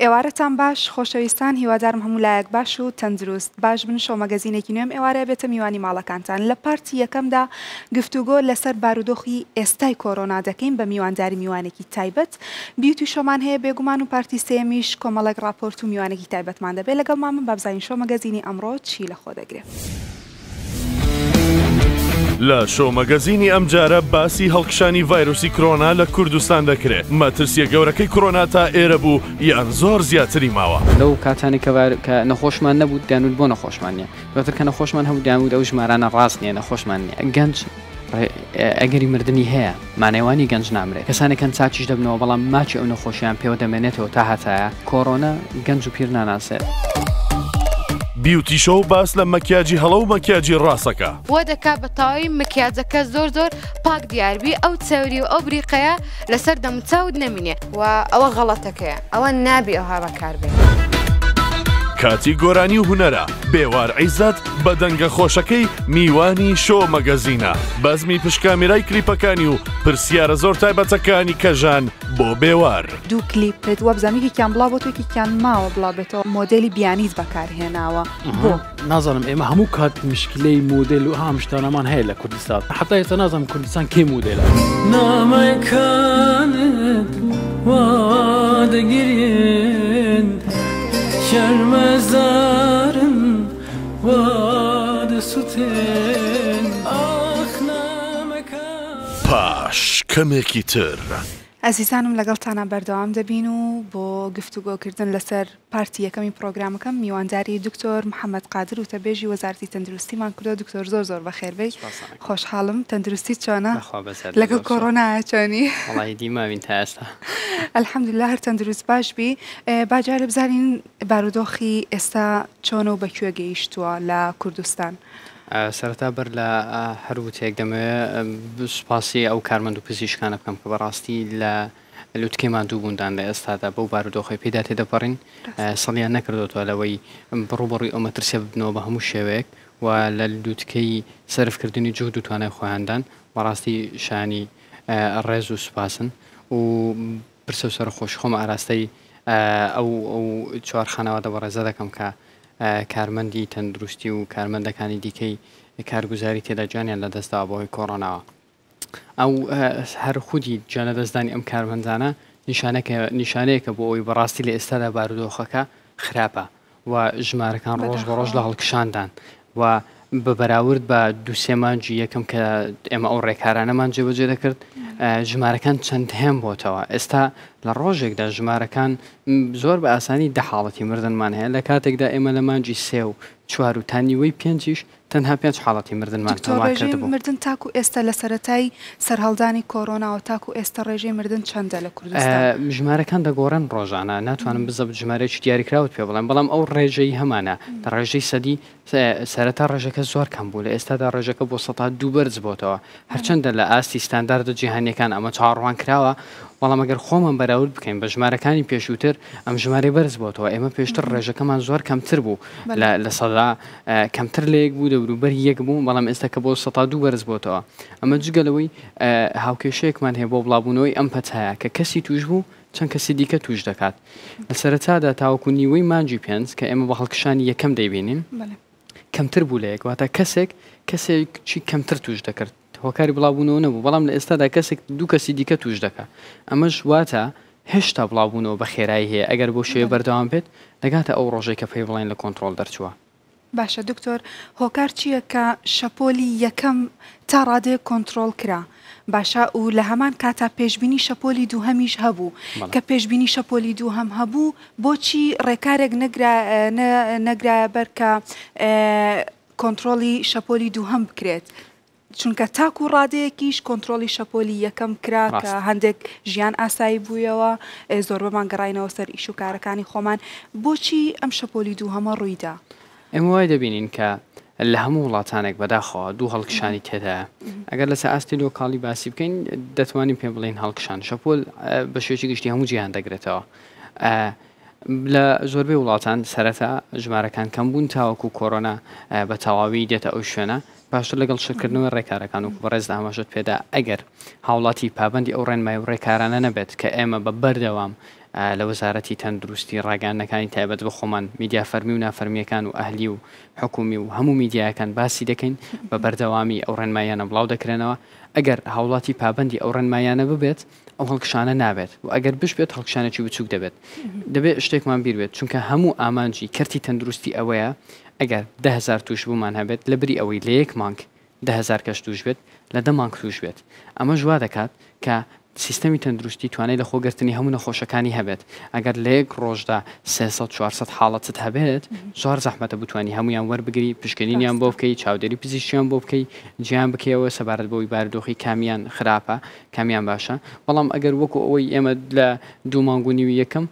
ئێوارەتان باش خۆشەویستان هیوادارم هەموو لایەک باش و تەندروست باش بن شۆ مەگەزینێکی نوێم ئێوارە بێتە میوانی ماڵەکانتان لە پارتی یەکەمدا گفتوگۆ لەسەر بارودۆخی ئێستای کۆرۆنا دەکەین بە میوانداری میوانێکی تایبەت بیوتی شۆمان هەیە بێگومان و پارتی سێمیش کۆمەڵێک راپۆرت و میوانێکی تایبەتمان دەبێت لەگەڵ مامن بابزانین شۆ مەگەزینی ئەمڕۆ چی لە خۆ دەگرێت. لە شۆ مەگەزینی ئەمجارە باسی هەڵکشانی ڤایرۆسی کۆرۆنا لە کوردستان دەکرێت. مەترسیە گەورەکەی کۆرۆنا تا ئێرە بوو یان زۆر زیاتری ماوە. لەو کاتانی کە نەخۆشمان نەبوو دەیانوت بۆ نەخۆشمان نیە. دواتر کە نەخۆشمان هەبوو دەیانوت ئەو ژمارانە ڕاست نییە نەخۆشمان نییە. گەنج ئەگەری مردنی هەیە مانەوانی گەنج نامرێت. کەسانێکەن چاچیش دەبنەوە بەڵام ماچی ئەو نەخۆشیان پێوە دەمێنێتەوە تا هەتایە کۆرۆنا گەنج و پیر ناناسێت. بیوتی شۆ باس لە مەکیاجی هەڵە و مەکیاجی ڕاستەکە. وە دەکا بە تەواوی مەکیاجەکە زۆر پاک دیاربی ئەو چاوری و ئەو بریقەیە لەسەر دەمچاود نەمینێ و ئەوە غەڵەتەکەیە ئەوە نابی ئەوها بەکاربێت. کاتی گۆرانی و هونەرە بێوار عیزەت بە دەنگە خۆشەکەی میوانی شۆ مەگەزینە بەزمی پشکامیرای کلیپەکانی و پرسیارە زۆر تایبەتەکانی کەژان بۆ بێوار. دوو کلیپت وە بزانێکیان بڵاو بۆ توێکیان ماوە بڵاوبێتەوە مۆدلی بیانیز بەکارهێناوە بۆ نازانم ئێمە هەموو کات مشکلەی مۆدل و هەمشتانەمان هەیە لە کوردستان حتا ئێستا نازانم کوردستان کێ مۆدلە نامەکانت وا دەگیرێن شەرمەزارن وا دەسووتێن ئاخنامەکان پاش کەمێکی تر. ئەزیزانم لەگەڵتانە بەردەوام دەبین و بۆ گفتوگۆکردن لەسەر پارتی یەکەمی پرۆگرامەکەم میوانداری دکتۆر محەممەد قادر و تەبێژی وەزارەتی تەندروستیمان کردو دکتۆر زۆر بەخێربەی خۆشحاڵم تەندروستی چۆنە لەگەڵ کۆرۆنا چۆنی دیماوین تا ئێستا ئەلحەمدوللا هەر تەندروست باش بی باجارە بزانین بارودۆخی ئێستا چۆنە و بەکوێ گەیشتووە لە کوردستان. سەرەتا بەر لە هەروو تێک دەمەوێت سوپاسی ئەو کارمەند و پزیشکانە بکەم کە بەڕاستی لە لوتکەیمان دوو بووندان لە ئێستادا بەو بارودۆخی پێدا تێدەپەڕین سەڵیان نەکردوەوە لەوەی بڕوبڕی ئەو مەترسیە ببنەوە بە هەموو شێوەیەک و لە لوتکەی سەرفکردنی جهد و توانای خۆیاندان بەڕاستی شانی ڕێز و سوپاسن و پرسە و سەر خۆشخۆمە ئاراستەی ئەو چوار خانەوادە بە ڕێزە دەکەم کە کارمەندی تەندروستی و کارمەندەکانی دیکەی کارگوزاری تێدا جوانیان لە دەستەوە بۆی کۆڕۆناوە. ئەو هەر خودی جانە دەستدانی ئەم کارمەندانە نیشانەیەکە بۆ ئەوی بەڕاستی لە ئێستادا بارودۆخەکە خراپە و ژمارەکان ڕۆژ بە ڕۆژ لە هەڵکشاندان و بە بەراورد بە دووسێ مانجی یەکەم کە ئێمە ئەو ڕێکارانەمان جێبەجێ دەکرد ژمارەکان چەند هێم بۆتەوە. ئێستا لە ڕۆژێکدا ژمارەکان زۆر بە ئاسانی دە حاڵەتی مردنمان هەیە لە کاتێکدا ئێمە لە مانجی 3 و 4 و تانیوەی 5 تەنها 5 حاڵەتی مردنمان ڕێژەی مردن تاکو ئێستا لە سەرەتای سەرهەڵدانی کۆرۆناوە تاکو ئێستا ڕێژەی مردن چەندە لە کوردستان؟ ژمارەکان دەگۆڕن ڕۆژانە ناتوانم بزە ژمارەیەکی دیاریکراوت پێ بڵێم بەڵام ئەو ڕێژەی هەمانە لە ڕێژەی سەدی سەرەتا ڕێژەکە زۆر کەم بوو لە ئێستادا ڕێژەکە بۆ 102 بەرز بۆتەوە هەرچەندە لە ئاستی ستانداردە جیهانیەکان ئەمە چاڕوان کراوە بەڵام ئەگەر خۆمان بەراورد بکەین بە ژمارەکانی پێشووتر ئەم ژمارە بەرز بۆتەوە ئێمە پێشتر ڕێژەکەمان زۆر کەمتر بوو لە سەدا کەمتر لە یەک بوو دەوروبەری یەک بوو بەڵام ئێستا کە بۆ 102 بەرز بۆتەوە ئەمە جگەلەوەی هاوکێشەیەکمان هەیە بۆ بڵاوبوونەوەی ئەم پەتایە کە کەسی توش بوو چەند کەسی دیکە توش دەکات لە سەرەتادا تاوەکو نیوەی مانجی 5 کە ئێمە بە هەڵکشانی یەکەم دەیبینین کەمتر بوو لە یەک واتە کەسێکی کەمتر توش دەکرد هۆکاری بڵاوبوونەوە نەبوو بەڵام لە ئێستادا کەسێک دوو کەسی دیکە توش دەکات ئەمەش واتە هێشتا بڵاوبوونەوە بە خێرایی هەیە ئەگەر بۆ شێوە بەردەوام بێت دەگاتە ئەو ڕۆژێک کە پێی بڵێن لە کۆنتترۆل دەرچووە. باشە دکتۆر هۆکار چییە کە شەپۆلی یەکەم تا ڕادەیە کۆنتترۆل کرا باشە و لە هەمان کاتا پێشببینی شەپۆلی دووهەمیش هەبوو کە پێشببینی شەپۆلی دووهەم هەبوو بۆچی ڕێکارێک نەگرایە بەرکە کۆنتترۆلی شەپۆلی دووهەم بکرێت چونکە تاکو ڕادەیەکیش کۆنتترۆلی شەپۆلی یەکەم کرا کە هەندێک ژیان ئاسایی بوویەوە زۆر بەمان گەڕینەوە سەر ئیش و کارەکانی خۆمان بۆچی ئەم شەپۆلی دووهەمە ڕوویدا؟ ئێمە وای دەبینین کە لە هەموو وڵاتانێک بەداخەوە دوو هەڵکشانی تێدایە ئەگەر لەسەر ئاستی لۆکاڵی باسی بکەین دەتوانین پێ بڵین هەڵکشان شەپۆل بە شێوەیەکی گشتی هەموو جیهان دەگرێتەوە لە زۆربەی وڵاتان سەرەتا ژمارەکان کەم بوون تاوەکو کۆرۆنا بە تەواوی دێتە ئەو شوێنە پاشتر لەگەڵ شکردنەوە ڕێکارەکان و بەڕێز ئاماژەت پێدا ئەگەر هاوڵاتی پابندی ئەو ڕێنمای و ڕێکارانە نەبێت کە ئێمە بە بەردەوام لە وەزارەتی تەندروستی ڕاگەیاندنەکانی تایبەت بە خۆمان میدیا فەرمی و نافەرمیەکان و ئەهلی و حکومی و هەموو میدیاکان باسی دەکەین بە بەردەوامی ئەو ڕێنمایانە بڵاو دەکرێنەوە ئەگەر هاوڵاتی پابندی ئەو ڕێنمایانە ببێت ئەو هەڵکشانە نابێت و ئەگەر بشبێت هەڵکشانێکی بچووک دەبێت شتێکمان بیر بێت چونکە هەموو ئامانجی کەرتی تەندروستی ئەوەیە ئەگەر 10,000 توش بوومان هەبێت لە بری ئەوەی لە یەک مانگ 10,000 کەس توش بێت لە 10 مانگ توش بێت ئەمە ژوا دەکات کە سیستەمی تەندروستی توانای لە خۆگرتنی هەموو نەخۆشەکانی هەبێت ئەگەر لە یەک ڕۆژدا 300-400 حاڵەتت هەبێت زۆر زەحمەتە بتوانانی هەمویان وەربگری پشکنینیان بۆ بکەی چاودێری پزیشکیان بۆ بکەی گیان بکەیەوە سەبارەت بەوەی بارودۆخی کامیان خراپە کامیان باشە بەڵام ئەگەر وەکو ئەوەی ئێمە لە 2 مانگ و نیوی یەکەم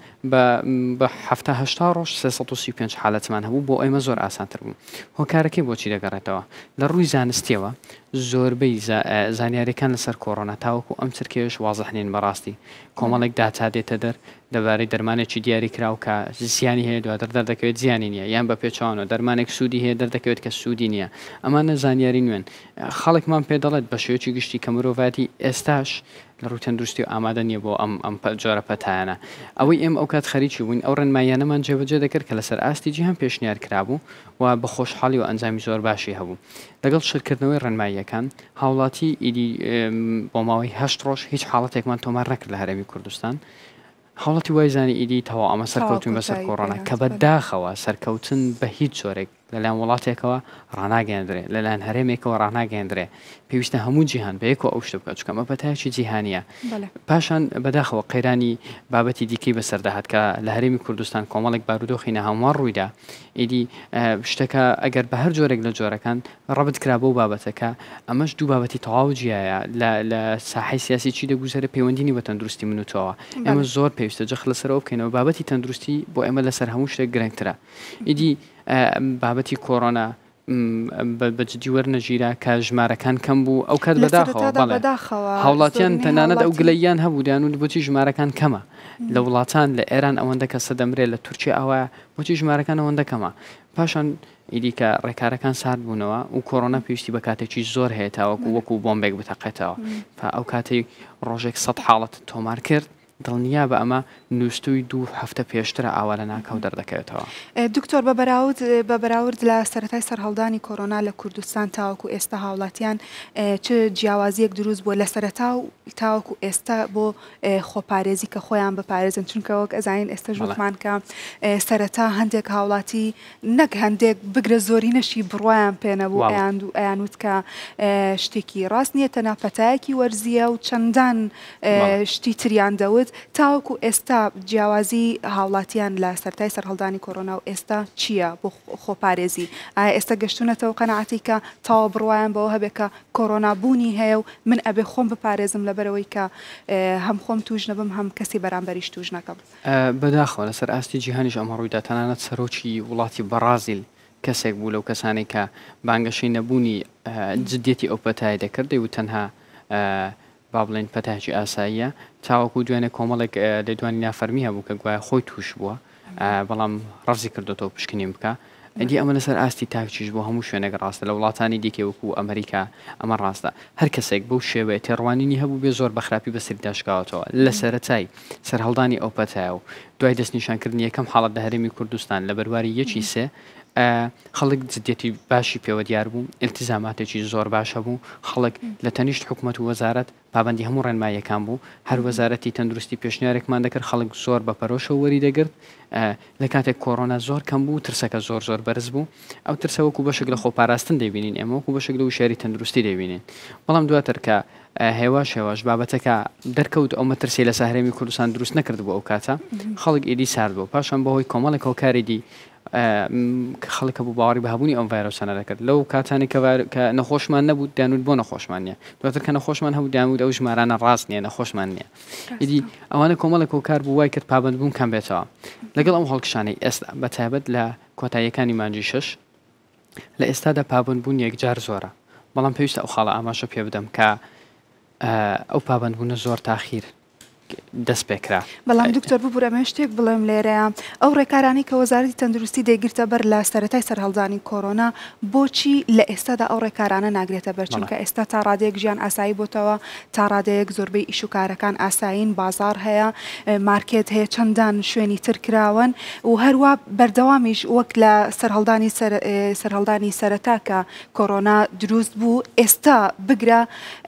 بە 70-80 ڕۆژ 335 حالەتمان هەبوو بۆ ئێمە زۆر ئاسانتر بوو هۆکارەکەی بۆچی دەگەڕێتەوە لە ڕووی زانستیەوە زۆربەی زانیاریەکان لەسەر کۆڕۆنا تاوەکو ئەم چرکێش وازەحنین بەڕاستی کۆمەڵێک داتا دێتە دەر دەبارەی دەرمانێکی دیاری کراو کە زیانی هەیە دواتر دەردەکەوێت زیانی نییە یان بە پێچوانەوە دەرمانێک سوودی هەیە دەردەکەوێت کە سوودی نییە ئەمانە زانیاری نوێن خەڵکمان پێ دەڵێت بە شێوەیەکی گشتی کە مرۆڤاتی ئێستاش لە ڕووی تەندروستی و ئامادە نییە بۆ ئەم جۆرە پەتایانە ئەوەی ئێمە ئەو کات خەریکی بووین ئەو ڕێنمایانەمان جێبەجێ دەکرد کە لەسەر ئاستی جیهان پێشنیار کرابوو و بە خۆشحاڵی و ئەنجامی زۆر باشی هەبوو لەگەڵ شتکردنەوەی ڕێنماییەکان هاوڵاتی ئیدی بۆ ماوەی 8 ڕۆژ هیچ حاڵەتێکمان تۆمار نەکرد لە هەرێمی کوردستان هاوڵاتی وای زانی ئیدی تەواو ئەمە سەرکەوتون بەسەر کۆڕۆنا کە بەداخەوە سەرکەوتن بە هیچ جۆرێک لەلایەن وڵاتێکەوە ڕناگەاندرێ لەلایەن هەرێمێکەوە ڕناگەاندرێ پێویستە هەموو جیهان بە یەکەوە ئەو شتە بکات چکە ئەمە پەتایەکی جیهانیە پاشان بەداخەوە قەیرانی بابەتی دیکەی بەسەرداهات کە لە هەرێمی کوردستان کۆمەڵێک بارودۆخی نەهاموار ڕوویدا ئیدی شتەکە ئەگەر بە هەر جۆرێک لە جۆرەکان ڕەبت کرا بۆ بابەتەکە ئەمەش دوو بابەتی تەواو جیایە لە ساحەی سیاسی چی دەگوزارە پەیوەندینی بە تەندروستی منوتەوە ئێمە زۆر پێویستە جەخ لەسەرەوە بکەینەوە بابەتی تەندروستی بۆ ئێمە لەسەر هەموو شتێک گرنگترە ئیدی بابەتی کۆڕۆنا بەجددی وەرنەژیرا کە ژمارەکان کەم بوو ئەو کات بەداخەوە هاوڵاتیان تەنانەت ئەو گلەیان هەبوودیان و بۆچی ژمارەکان کەمە لە وڵاتان لە ئێران ئەوەندە کە سەدەمرێت لە تورکیا ئەوە بۆچی ژمارەکان ئەوەندە کەمە پاشان ئیدی کە ڕێکارەکان سارد بوونەوە و کۆڕۆنا پێویستی بە کاتێکی زۆر هەیە تاوەکو وەکو بۆمبێک بتەقێتەوە ئەو کاتێک ڕۆژێک 100 حاڵەت تۆمار کرد دڵنیا بە ئەمە نووسوی 2 هەفتە پێشترە ئاوا لە ناکەو دەردەکەوێتەوە دکتۆر بە بەراورد لە سەرەتای سەرهەڵدانی کۆڕۆنا لە کوردستان تاوەکو ئێستا هاوڵاتیان چ جیاوازیەک دروست بووە لە سەرەتا و تاوەکو ئێستا بۆ خۆپارێزی کە خۆیان بپارێزن چونکە وەک ئەزانین ئێستا ژوتمان کە سەرەتا هەندێک هاوڵاتی نەک هەندێک بگرە زۆری نەشی بڕوایان پێنەبوو ئەیانوت کە شتێکی ڕاست نییە تەنها پەتایەکی وەرزیە و چەندان شتی تریان دەوت تاوەکو ئێستا جیاوازی هاوڵاتیان لە سەرەتای سەرهەڵدانی کۆڕۆنا و ئێستا چییە بۆ خۆپارێزی ئایا ئێستا گەشتونەتەوە قەنەعەتی کە تاوە بڕوایان بەوە هەبێت کە کۆڕۆنا بوونی هەیە و من ئەبێ خۆم بپارێزم لەبەرەوەی کە هەم خۆم توش نەبم هەم کەسی بەرامبەریش توش نەکەم بەداخەوە لەسەر ئاستی جیهانیش ئەمە ڕوویدا تەنانەت سەرۆکی وڵاتی بەرازیل کەسێک بوو لەو کەسانی کە بانگەشەی نەبوونی جددیەتی ئەو پەتای دەکرد و تەنها با بڵێن پەتاکی ئاساییە تاوەکو دوێنێ کۆمەڵێک لێدوانی نافەرمی هەبوو کە گوایە خۆی توش بووە بەڵام ڕەفزی کردوەوە پشکنیم بکە ئەدی ئەمە لەسەر ئاستی تاکچیش بۆ هەموو شوێنێک ڕاستە لە وڵاتانی دیکە وەکو ئەمریکا ئەمە ڕاستە هەر کەسێک بەو شێوەیە تێڕوانینی هەبوو بێ زۆر بەخراپی بەسەری داشکاوەتەوە لە سەرەتای سەرهەڵدانی ئەو پەتایە و دوای دەستنیشانکردنی یەکەم حاڵەت لە هەرێمی کوردستان لە بەرواری یەکی سێ خەڵک جددیەتی باشی پێوە دیار بوو ئیلتیزاماتێکی زۆر باشە بوو خەڵک لە تەنیشت حکوومەت و وەزارەت پابندی هەموو ڕێنماییەکان بوو هەر وەزارەتی تەندروستی پێشنیارێکمان دەکرد خەڵک زۆر بە پەرۆشە وەری دەگرت لە کاتێک کۆڕۆنا زۆر کەم بوو ترسەکە زۆر بەرز بوو ئەو ترسەوەکو بەشێک لە خۆپاراستن دەبینین ئێمە وەکو بەشێک لە وشاری تەندروستی دەبینین بەڵام دواتر کە هێواش بابەتەکە دەرکەوت ئەو مەترسی لە ساحرێمی کوردستان دروست نەکرد بوو ئەو کاتە خەڵک ئیدی سارد بوو پاشان بەهۆی کۆمەڵێک هۆکارێکی خەڵکە بوو باوەڕی بەهبوونی ئەم ڤایرۆسانە دەکرد لەو کاتانی کە نەخۆشمان نەبوو دانوت بۆ نەخۆشمان نیە دواتر کە نەخۆشمان هەبوو دامود ئەو ژمارانە ڕاست نییە نەخۆشمان نییە ئیدی ئەوانە کۆمەڵێک هۆکار بوو وای کرد پابند بوون کەم بێتەوە لەگەڵ ئەم هەڵکشانەی ئێستا بەتایبەت لە کۆتاییەکانی مانجی 6 لە ئێستادا پابند بوون یەکجار زۆرە بەڵام پێویستە ئەو خاڵە ئاماژە پێ بدەم کە ئەو پابند بوونە زۆر تاخیر دەست پێکرا. بەڵام دکتۆر ببوورە ئەمە شتێک بڵێم لێرەیە ئەو ڕێکارانی کە وەزارەتی تەندروستی دەیگرتە بەر لە سەرەتای سەرهەڵدانی کۆرۆنا بۆچی لە ئێستادا ئەو ڕێکارانە ناگرێتە بەر چونکە ئێستا تا ڕادەیەک ژیان ئاسایی بۆتەوە تا ڕادەیەک زۆربەی ئیش و کارەکان ئاسایین بازار هەیە مارکێت هەیە چەندان شوێنی تر کراون و هەروە بەردەوامیش وەک لە سەرهەڵدانی سەرەتا کە کۆرۆنا دروست بوو ئێستا بگرە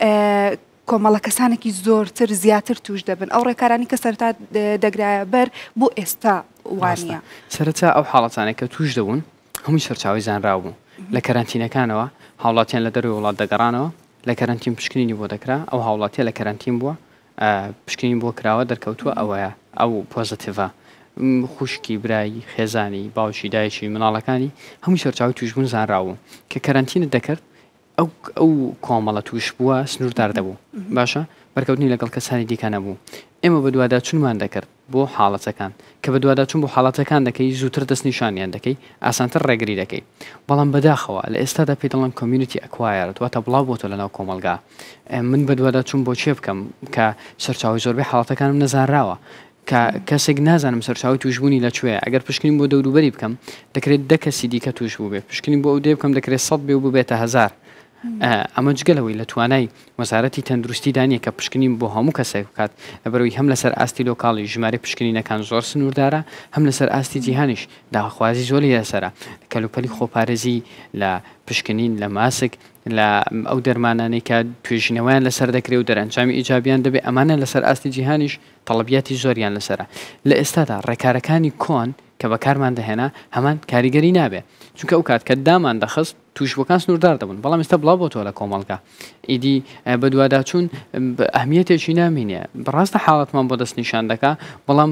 کۆمەڵە کەسانێکی زۆرتر زیاتر توش دەبن ئەو ڕێکارانی کە سەرتا دەگرایە بەر بۆ ئێستا وانە سەرەتا ئەو حاڵەتانێک کە توش دەبوون هەمووی سەرچاوی زانراو بوو لە کەرانتینەکانەوە هاوڵاتیان لە دەروی وڵات دەگەڕانەوە لە کەرانتین پشکنینی بۆ دەکرا ئەو هاوڵاتیە لە کەرانتین بووە پشکنین بۆ کراوە دەرکەوتووە ئەوەیە ئەو پۆزتیڤە خوشکی برایی خێزانی باوکی دایکی مناڵەکانی هەمووی سەرچاوی توش بوون زانراو کە کەرانتینت دەکرد ئەو کۆمەڵە توش بووە سنووردار دەبوو باشە بەرکەوتنی لەگەڵ کەسانی دیکە نەبوو ئێمە بە دووادا چونمان دەکرد بۆ حاڵەتەکان کە بە دووادا چون بۆ حاڵەتەکان دەکەی زووتر دەستنیشانیان دەکەی ئاسانتر ڕێگری دەکەی بەڵام بەداخەوە لە ئێستادا پێی دەڵێن کۆمیونیتی ئەکوایرت واتە بڵاو بۆ تۆ لەناو کۆمەلگا من بە دووادا چون بۆ چێ بکەم کە سەرچاوی زۆربەی حاڵەتەکانم نەزانراوە کە کەسێک نازانم سەرچاوی توشبوونی لەکوێ ئەگەر پشکنین بۆ دەوروبەری بکەم دەکرێت 10 کەسی دیکە توش بوو بێ پشکنین بۆ ئەو دێ بکەم دەکرێت 100 بێ و ببێتە 1000 ئەمە جگەلەوەی لە توانای وەزارەتی تەندروستی دانیە کە پشکنین بۆ هەموو کەسێک بکات لەبەرەوەی هەم لەسەر ئاستی لۆکاڵی ژمارە پشکنینەکان زۆر سنووردارە هەم لەسەر ئاستی جیهانیش داخوازی زۆری لەسرە کەلوپەلی خۆپارێزی لە پشکنین لە ماسک لە ئەو دەرمانانەی کە توێژینەوەیان لەسەر دەکرێت و دەرەنجامی ئیجابیان دەبێت ئەمانە لەسەر ئاستی جیهانیش تەڵەبیاتی زۆریان لەسرە لە ئێستادا ڕێکارەکانی کۆن کە بەکارمان دەهێنا هەمان کاریگەری نابێت چونکە ئەو کات کە دامان دەخست توشبەکان سنووردار دەبوون بەڵام ئێستا بڵاو بۆ تۆ لە کۆمەڵگا ئیدی بە دوواداچوون ئەهمیەتێکی نامینێ بەڕاستە حاڵەتمان بۆ دەست نیشان دەکا بەڵام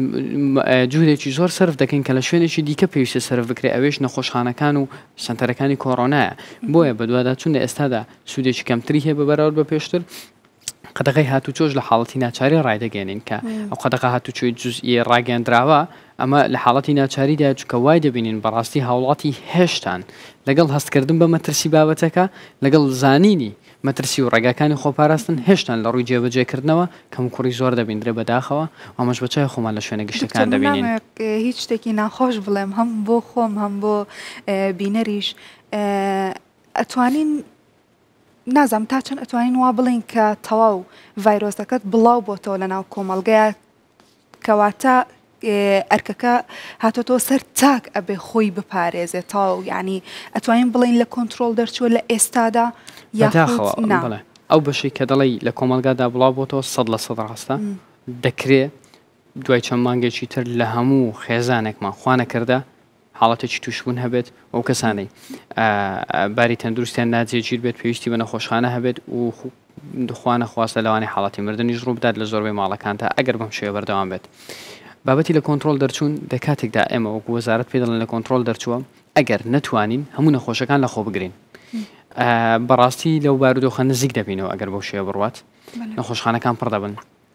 جوورێکی زۆر سرف دەکەین کە لە شوێنێکی دیکە پێویستە سرف بکرێ ئەوێش نەخۆشخانەکان و سنتەرەکانی کۆڕۆنایە بۆیە بە دوواداچوون لە ئێستادا سوودێکی کەمتری هەیە بە بەراورد بە پێشتر قەدەغی هاتوچۆش لە حاڵەتی ناچاری ڕایدەگەێنین کە ئەو قەدەغا هاتوچۆی جزئی ڕاگەاندراوە ئەمە لە حاڵەتی ناچاریدا چکە وای دەبینین بەڕاستی هاوڵاتی هێشتان لەگەڵ هەستکردن بە مەترسی بابەتەکە لەگەڵ زانینی مەترسی و ڕێگاکانی خۆپاراستن هێشتان لە ڕووی جێبەجێکردنەوە کەم کوڕی زۆر دەبیندرێ بەداخەوە ئەمەش بەچای خۆمان لە شوێنە گشتەکان دەبینین هیچ شتێکی ناخۆش بڵێم هەم بۆ خۆم هەم بۆ بینەریش ئەتوانین نازام تا چەند ئەتوانین وا بڵین کە تەواو ڤایرۆسەکەت بڵاو بۆتەوە لە ناو کۆمەڵگەیە کەواتە ئەرکەکە هاتۆتۆ سەر تاک ئەبێ خۆی بپارێزێت تاو یعنی ئەتوانین بڵین لە کۆنتترۆل دەرچووە لە ئێستادا یاخۆ ئەو بەشی کە دەڵی لە کۆمەلگادا بڵاو بۆتەوە 100% ڕاستە دەکرێت دوای چەند مانگێکی تر لە هەموو خێزانێکمان خوانەکردە حاڵەتێکی توشبوون هەبێت ئەو کەسانەی باری تەندروستیان ناجێگیر بێت پێویستی بە نەخۆشخانە هەبێت و دخوانە خواستە لەوانی حاڵەتی مردنیش ڕوو بدات لە زۆربەی ماڵەکانتە ئەگەر بەم شێوە بەردەوام بێت بابەتی لە کۆنتترۆل دەرچوون دەکاتێکدا ئێمە وەکو وەزارەت پێ دەڵێن لە کۆنتترۆل دەرچووە ئەگەر نەتوانین هەموو نەخۆشەکان لە خۆ بگرین بەڕاستی لەو بارودۆخە نزیک دەبینەوە ئەگەر بەو شێوە بڕوات نەخۆشخانەکان پڕ دەبن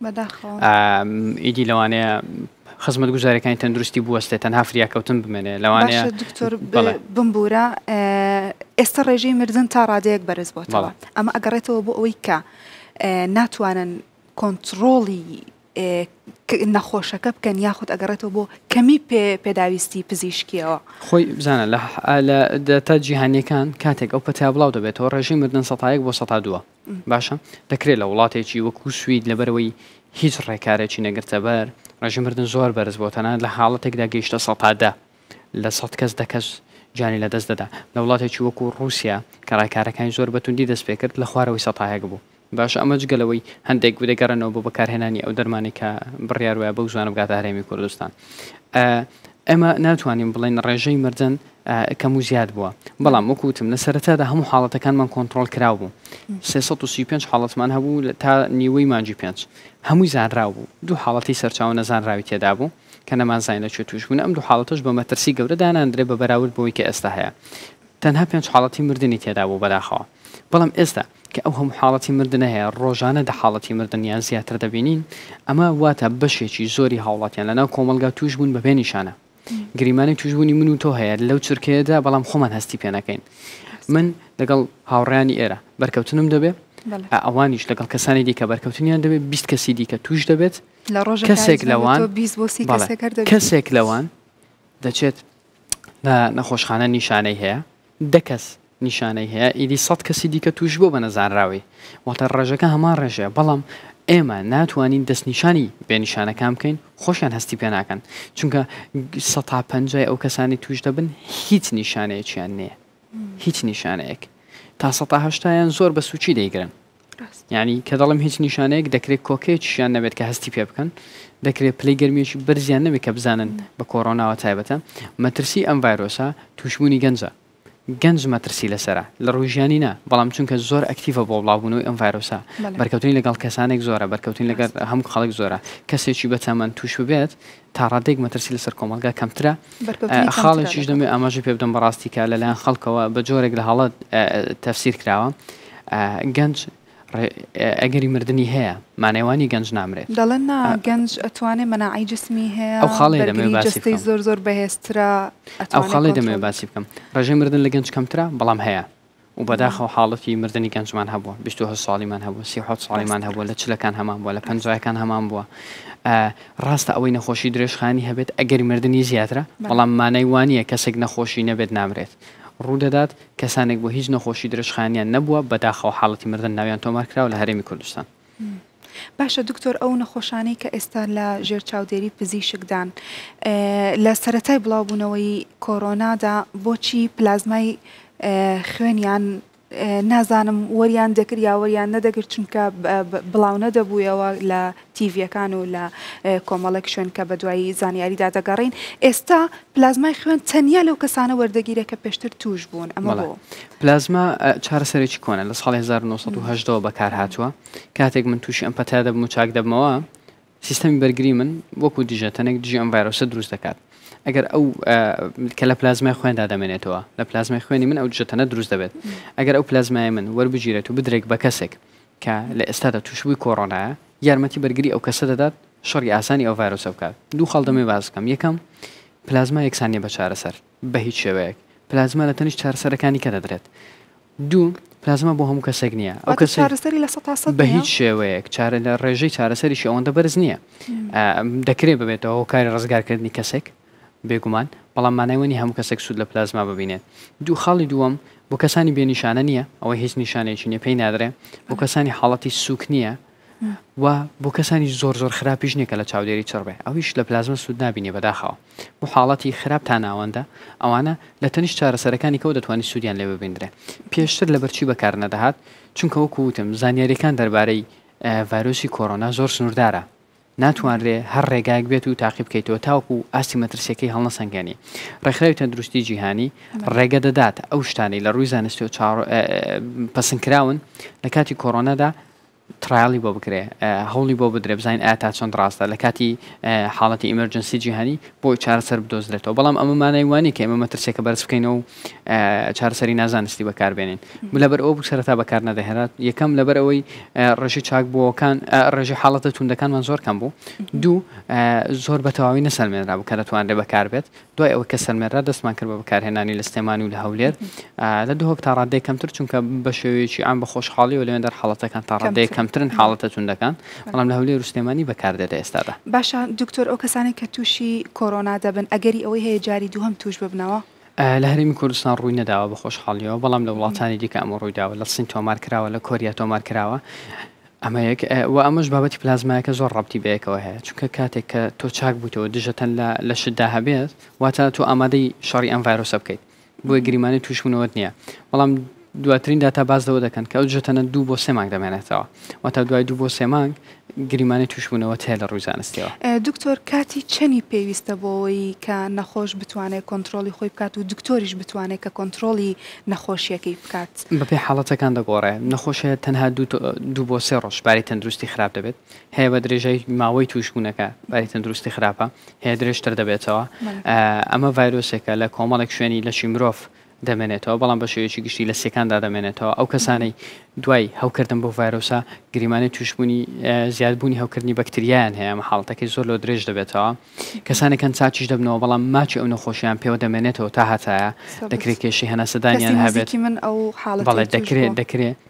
ئیدی لەوانەیە خزمەت گوزاریەکانی تەندروستی بوەستێت تەنها فریاکەوتن بمێنێ لەوانەیە دکتۆر بمبورە ئێستا ڕێژەی مردن تا ڕادەیەک بەرز بۆتەوە ئەمە ئەگەڕێتەوە بۆ ئەوەی کە ناتوانن کۆنتترۆڵی نەخۆشەکە بکەن یاخود ئەگەڕێتەوە بۆ کەمی پێداویستی پزیشکیەوە خۆی بزانە لە دەتا جیهانیەکان کاتێک ئەو پەتیا بڵاو دەبێتەوە ڕێژەی مردن 100 بۆ 102 باشە دەکرێت لە وڵاتێکی وەکو سوید لەبەرەوەی هیچ ڕێکارێکی نەگرتە بەر ڕێژەی مردن زۆر بەرز بۆتەنە لە حاڵەتێکدا گەیشتە 100 لە 100 کەس دەکەس جانی لە دەست دەدا لە وڵاتێکی وەکو رووسیا کە ڕێکارەکانی زۆر بەتوندی دەست پێ کرد لە خوارەوەی 100 بوو باش ئەمە جگەلەوەی هەندێک بدەگەڕنەوە بۆ بەکارهێنانی ئەو دەرمانی کە بڕیار وایە بەو زوانە بگاتە هەرێمی کوردستان ئێمە ناتوانین بڵێن ڕێژەی مردن کەم و زیاد بووە بەڵام وەکوتم لە سەرەتادا هەموو حاڵەتەکانمان کۆنتترۆل کراو بوو 335 حاڵەتمان هەبوو تا نیوەی مانجی 5 هەمووی زانراو بوو دوو حاڵەتی سەرچاو نەزانراوی تێدا بوو کە نەمانزانین لەکوێ توش بوون ئەم دوو حاڵەتەش بە مەترسی گەورە داناندرێ بە بەراورد بەوەی کە ئێستا هەیە تەنها 5 حاڵەتی مردنی تێدا بوو بەداخەوە بەڵام ئێستا کە ئەو هەموو حاڵەتی مردنە هەیە ڕۆژانە دە حاڵەتی مردنیان زیاتر دەبینین ئەمە واتە بەشێکی زۆری هاوڵاتیان لەناو کۆمەلگا توش بوون بە بێنیشانە گریمانی توشبوونی من و تۆ هەیە لەو چرکەیەدا بەڵام خۆمان هەستی پێ نەکەین من لەگەڵ هاوڕێیانی ئێرە بەرکەوتنم دەبێ ئەوانیش لەگەڵ کەسانی دیکە بەرکەوتنیان دەبێت 20 کەسی دیکە توش دەبێت لە ڕۆژ کەسێک لەوان کەسێک لەوان دەچێت لە نەخۆشخانە نیشانەی هەیە 10 کەس نیشانەی هەیە ئیدی 100 کەسی دیکە توش بۆ بە نەزانراوی واتە ڕێژەکە هەمان ڕێژەیە بەڵام ئێمە ناتوانین دەستنیشانی بێنیشانەکان بکەین خۆشیان هەستی پێ ناکەن چونکە 150 ئەو کەسانی توش دەبن هیچ نیشانەیەکیان نییە هیچ نیشانەیەک تا 180یان زۆر بە سوچی دەیگرن یعنی کە دەڵم هیچ نیشانەیەک دەکرێت کۆکەیەکیشیان نەبێت کە هەستی پێ بکەن دەکرێت پلەی گەرمیێکی بەرزیان نەبێت کە بزانن بە کۆڕۆناوە تایبەتە مەترسی ئەم ڤایرۆسە توشبوونی گەنجە گەنج مەترسی لەسرە لە ڕۆژیانی نا بەڵام چونکە زۆر ئەکتیڤە بۆ بڵاوبوونەوەی ئەم ڤایرۆسە بەرکەوتنی لەگەڵ کەسانێک زۆرە بەرکەوتنی لەگەڵ هەموو خەڵک زۆرە کەسێکی بەتەمەەن توش ببێت تا ڕادێک مەترسی لەسەر کۆمەلگا کەمترە خاڵێکیش دەمێ ئاماژی پێ بدەم بەڕاستی کە لەلایەن خەڵکەوە بە جۆرێک لە حاڵەت تەفسیر کراوە گەنج ئەگەری مردنی هەیە مانەوانی گەنج نامرێت دەڵێن گەنج ئەتوانێت مەناعی جسمی هەیە ئەو خاڵی دەمێ باسی بکەم زۆر زۆر بەهێزترە ئەو خاڵی دەمێ باسی بکەم ڕێژەی مردن لە گەنج کەمترە بەڵام هەیە و بەداخەوە حاڵەتی مردنی گەنجمان هەبووە 22 ساڵیمان هەبووە 37 ساڵیمان هەبووە لە چلەکان هەمان بووە لە 50یەکان هەمان بووە ڕاستە ئەوەی نەخۆشی درێژخانی هەبێت ئەگەری مردنی زیاترە بەڵام مانای وانە کەسێک نەخۆشی نەبێت نامرێت ڕوودەدات کەسانێک بۆ هیچ نەخۆشی درێژخانیان نەبووە بەداخەوە حاڵەتی مردن ناویان تۆمارکراوە لە هەرێمی کوردستان باشە دکتۆر ئەو نەخۆشانەی کە ئێستا لە ژێر چاودێری پزیشکدان لە سەرەتای بڵاوبوونەوەی کۆڕۆنادا بۆچی پلازمای خوێنیان نازانم وەریان دەکرد یا وەریان نەدەگرت چونکە بڵاو نەدەبوویەوە لە تیڤەکان و لە کۆمەڵێک شوێن کە بە دوایی زانیاریدا دەگەڕین ئێستا پلازمای خوێن تەنیا لەو کەسانە وەردەگیرە کە پێشتر توش بوون ئەمە بۆ پلازما چارەسەرێکی کۆنە لە ساڵی 1970 بەکار هاتووە کاتێک من تووشی ئەم پەتا دەبم و چاک دەبمەوە سیستەمی بەرگری من وەکو دیژەتەنێک دژی ئەم ڤایرۆسە دروست دەکات ئەگەر ئەو کە لە پلازمای خوێندا دەمێنێتەوە لە پلازمای خوێنی من ئەو جەتەنە دروست دەبێت ئەگەر ئەو پلازمای من وەربگیرێت و بدرێک بە کەسێک کە لە ئێستادا توشبووی کۆڕۆنایە یارمەتی بەرگری ئەو کەسە دەدات شەڕی ئاسانی ئەو ڤایرۆسە بکات دوو خەڵ دەمێ باز بکەم یەکەم پلازما یەکسانیە بە چارەسەر بە هیچ شێوەیەک پلازما لە تەنیش چارەسەرەکانی کە دەدرێت دوو پلازما بۆ هەموو کەسێک نییە ئەو چارەسەری لە 100 بە هیچ شێوەیەک چارە لە ڕێژەی چارەسەریشی ئەوەندە بەرز نییە دەکرێت ببێتەوە کاری ڕزگارکردنی کەسێک بێگومان بەڵام مانایوەنی هەموو کەسێک سوود لە پلازما ببینێت دوو خاڵی دووەم بۆ کەسانی بێنیشانە نییە ئەوەی هیچ نیشانێکی نیە پێی نادرێ بۆ کەسانی حاڵەتی سوک نییە و بۆ کەسانی زۆر زۆر خراپیش نییە کە لە چاودێری چڕبێ ئەویش لە پلازما سوود نبینێ بەداخەوە بۆ حاڵەتی خراپ تا ناوەندە ئەوانە لە تەنیش چارەسەرەکانی کەەوە دەتوانانی سوودیان لێ ببیندرێ پێشتر لە بەرچی بەکار نەدەهات چونکە وەکو وتم زانیاریەکان دەربارەی ڤایرۆسی کۆڕۆنا زۆر سنووردارە ناتوانرێ هەر ڕێگایك بێت و تاقی بکەیتەوە تاوەکو ئاستی مەترسیەکەی هەڵنەسەنگێنی ڕێکخراوی تەندروستی جیهانی ڕێگە دەدات ئەو شتانی لە ڕووی زانستی و پەسەندکراون لە کاتی کۆڕۆنادا ترایالی بۆ بکرێ هەوڵی بۆ بدرێ بزانین ئایا تا چەند ڕاستە لە کاتی حاڵەتی ئیمەرجنسی جیهانی بۆی چارەسەر بدۆزرێتەوە بەڵام ئەمە مانایوانی کە ئێمە مەترسێکە بەرز بکەینەوە و چارەسەری نازانستی بەکاربێنین لەبەر ئەوە سەرەتا بەکار نەدەهێنات یەکەم لەبەر ئەوەی ڕێژی چاک بووەکان ڕێژی حاڵەتە توندەکانمان زۆر کەم بوو دوو زۆر بە تەواوی نەسەلمێنرا بوو کە دەتوانرێ بەکار بێت دوای ئەوە کە سەلمێنرا دەستمان کرد بە بەکارهێنانی لە سلێمانی و لە هەولێر لە دووهۆک تا ڕادەیە کەمتر چونکە بە شێوەیەکی ئام بە خۆشحاڵی و لەوێن دەر حاڵەتەکان تا ڕادەیە کەمترن حاڵەتە توندەکان بەڵام لە هەولێر و سلێمانی بەکاردێتە ئێستادا باشە دکتۆر ئەو کەسانی کە تووشی کۆڕۆنا دەبن ئەگەری ئەوەی هەیە جاری دووهەم توش ببنەوە لە هەرێمی کوردستان ڕووی نەداوە بە خۆشحاڵیەوە بەڵام لە وڵاتانی دیکە ئەمە ڕوویداوە لە سین تۆمار کراوە لە کۆریا تۆمار کراوە ئەمە یەک و ئەمەش بابەتی پلازمایەکە زۆر ڕابتی بەیەکەوە هەیە چونکە کاتێک کە تۆ چاک بوویتەوە دژەتەن لە شتدا هەبێت واتە تۆ ئامادەی شەڕی ئەم ڤایرۆسە بکەیت بۆی گریمانی توشبوونەوەت نییە بەڵام دواترین داتا باز دەوە دەکەن کە ئەو دژەتەنە 2 بۆ 3 مانگ دەمێنێتەوە واتە دوای 2 بۆ 3 مانگ گریمانی توشبوونەوە هەیە لە ڕووی زانستیەوە دکتۆر کاتی چەنی پێویستە بۆەوەی کە نەخۆش بتوانێت کۆنتترۆلی خۆی بکات و دکتۆریش بتوانێت کە کۆنتترۆلی نەخۆشیەکەی بکات بەپێی حاڵەتەکان دەگۆڕێ نەخۆشیە تەنها 2 بۆ 3 ڕۆژ باری تەندروستی خراپ دەبێت هەیە بە درێژەی ماوەی توشبوونەکە باری تەندروستی خراپە هەیە درێژتر دەبێتەوە ئەمە ڤایرۆسێکە لە کۆمەڵێک شوێنی لەشی مرۆڤ دەمێنێتەوە بەڵام بە شێوەیەکی گشتی لە سێکاندا دەمێنێتەوە ئەو کەسانەی دوای هەوکردن بۆ ڤایرۆسە گریمانی توشبوونی زیادبوونی هەوکردنی بەکتریایان هەیە ئەمە حاڵەتەکەی زۆر لە درێژ دەبێتەوە کەسانێکەن چاچیش دەبنەوە بەڵام ماچی ئەو نەخۆشییان پێوە دەمێنێتەوە تا هەتایە دەکرێت کێشی هەناسەدانیان هەبێت من ئەو بەڵێ دەکرێت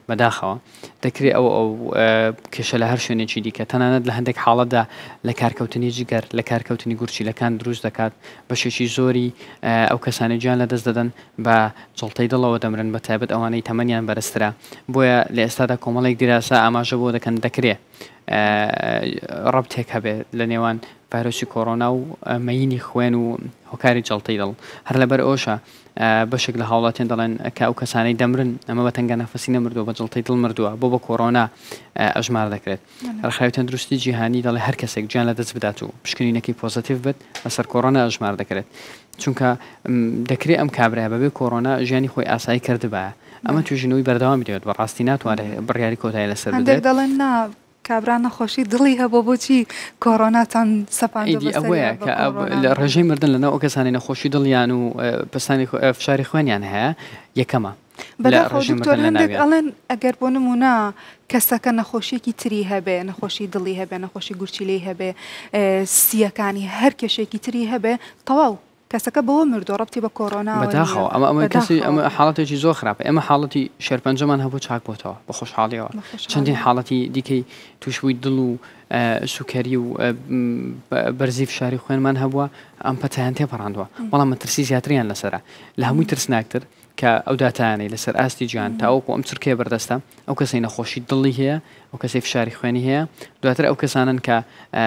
بەداخەوە دەکرێت ئەو کێشە لە هەر شوێنێکی دیکە تەنانەت لە هەندێک حاڵەتدا لە کارکەوتنی جگەر لە کارکەوتنی گورچیلەکان دروست دەکات بەشێکی زۆری ئەو کەسانی گیان لە دەست دەدەن بە جڵتەی دڵەوە دەمرن بە تایبەت ئەوانەی تەمەنیان بەرزترە بۆیە لە ئێستادا کۆمەڵێک دیراسا ئاماژە بۆ دەکەن دەکرێت ڕەبتێک هەبێت لە نێوان ڤایرۆسی کۆڕۆنا و مەینی خوێن و هۆکاری جڵتەی دڵ هەر لەبەر ئەوشە بەشێک لە هاوڵاتیان دەڵێن کە ئەو کەسانەی دەمرن ئەمە بە تەنگە نەفەسی نەمردووە بە جڵتەی دڵ مردووە بۆ کۆڕۆنا ئەژمار دەکرێت ڕخراوی تەندروستی جیهانی دەڵێ هەر کەسێک گیان لە دەست بدات و پشکنینەکەی پۆزیتیڤ بێت لەسەر کۆڕۆنا ئەژمار دەکرێت چونکە دەکرێت ئەم کابرا بەبێ کۆڕۆنا ژیانی خۆی ئاسایی کردبایە ئەمە توژینەوەی بەردەوام بدەوێت بەڕاستی ناتوانێت بڕیاری کۆتایی لەسەر بدرێت دەڵێن نا کابرا نەخۆشی دڵی هەبوو بۆچی کۆڕۆناتان سەپاندی ئەوەیە کە لە ڕێژەی مردن لەناو ئەو کەسانی نەخۆشی دڵیان و پستانی فشاری خوێنیان هەیە یەکەمە دکتۆر هەندێک ئەڵێن ئەگەر بۆ نمونە کەسەکە نەخۆشیێکی تری هەبێ نەخۆشی دڵی هەبێ نەخۆشی گورچیلەی هەبێ سیەکانی هەر کێشێکی تری هەبێ تەواو کەسەکە بەوە مردۆ ڕەبتی بە کۆڕۆنا بەداخەوە ئەمە حاڵەتێکی زۆر خراپە ئەمە حاڵەتی شێرپەنجەمان هەبوو چاک بۆتەوە بە خۆشحاڵیەوە چەندین حاڵەتی دیکەی توشبووی دڵ و سوکەری و بەرزی فشاری خوێنمان هەبووە ئەم پەتیان تێپەڕاندووە بەڵام مەترسی زیاتریان لەسرە لە هەمووی ترسناکتر کە ئەو داتانەی لەسەر ئاستی گیان تاوەکو ئەم چرکەیە بەردەستە ئەو کەسەی نەخۆشی دڵی هەیە ئەو کەسی فشاری خوێنی هەیە دواتر ئەو کەسانن کە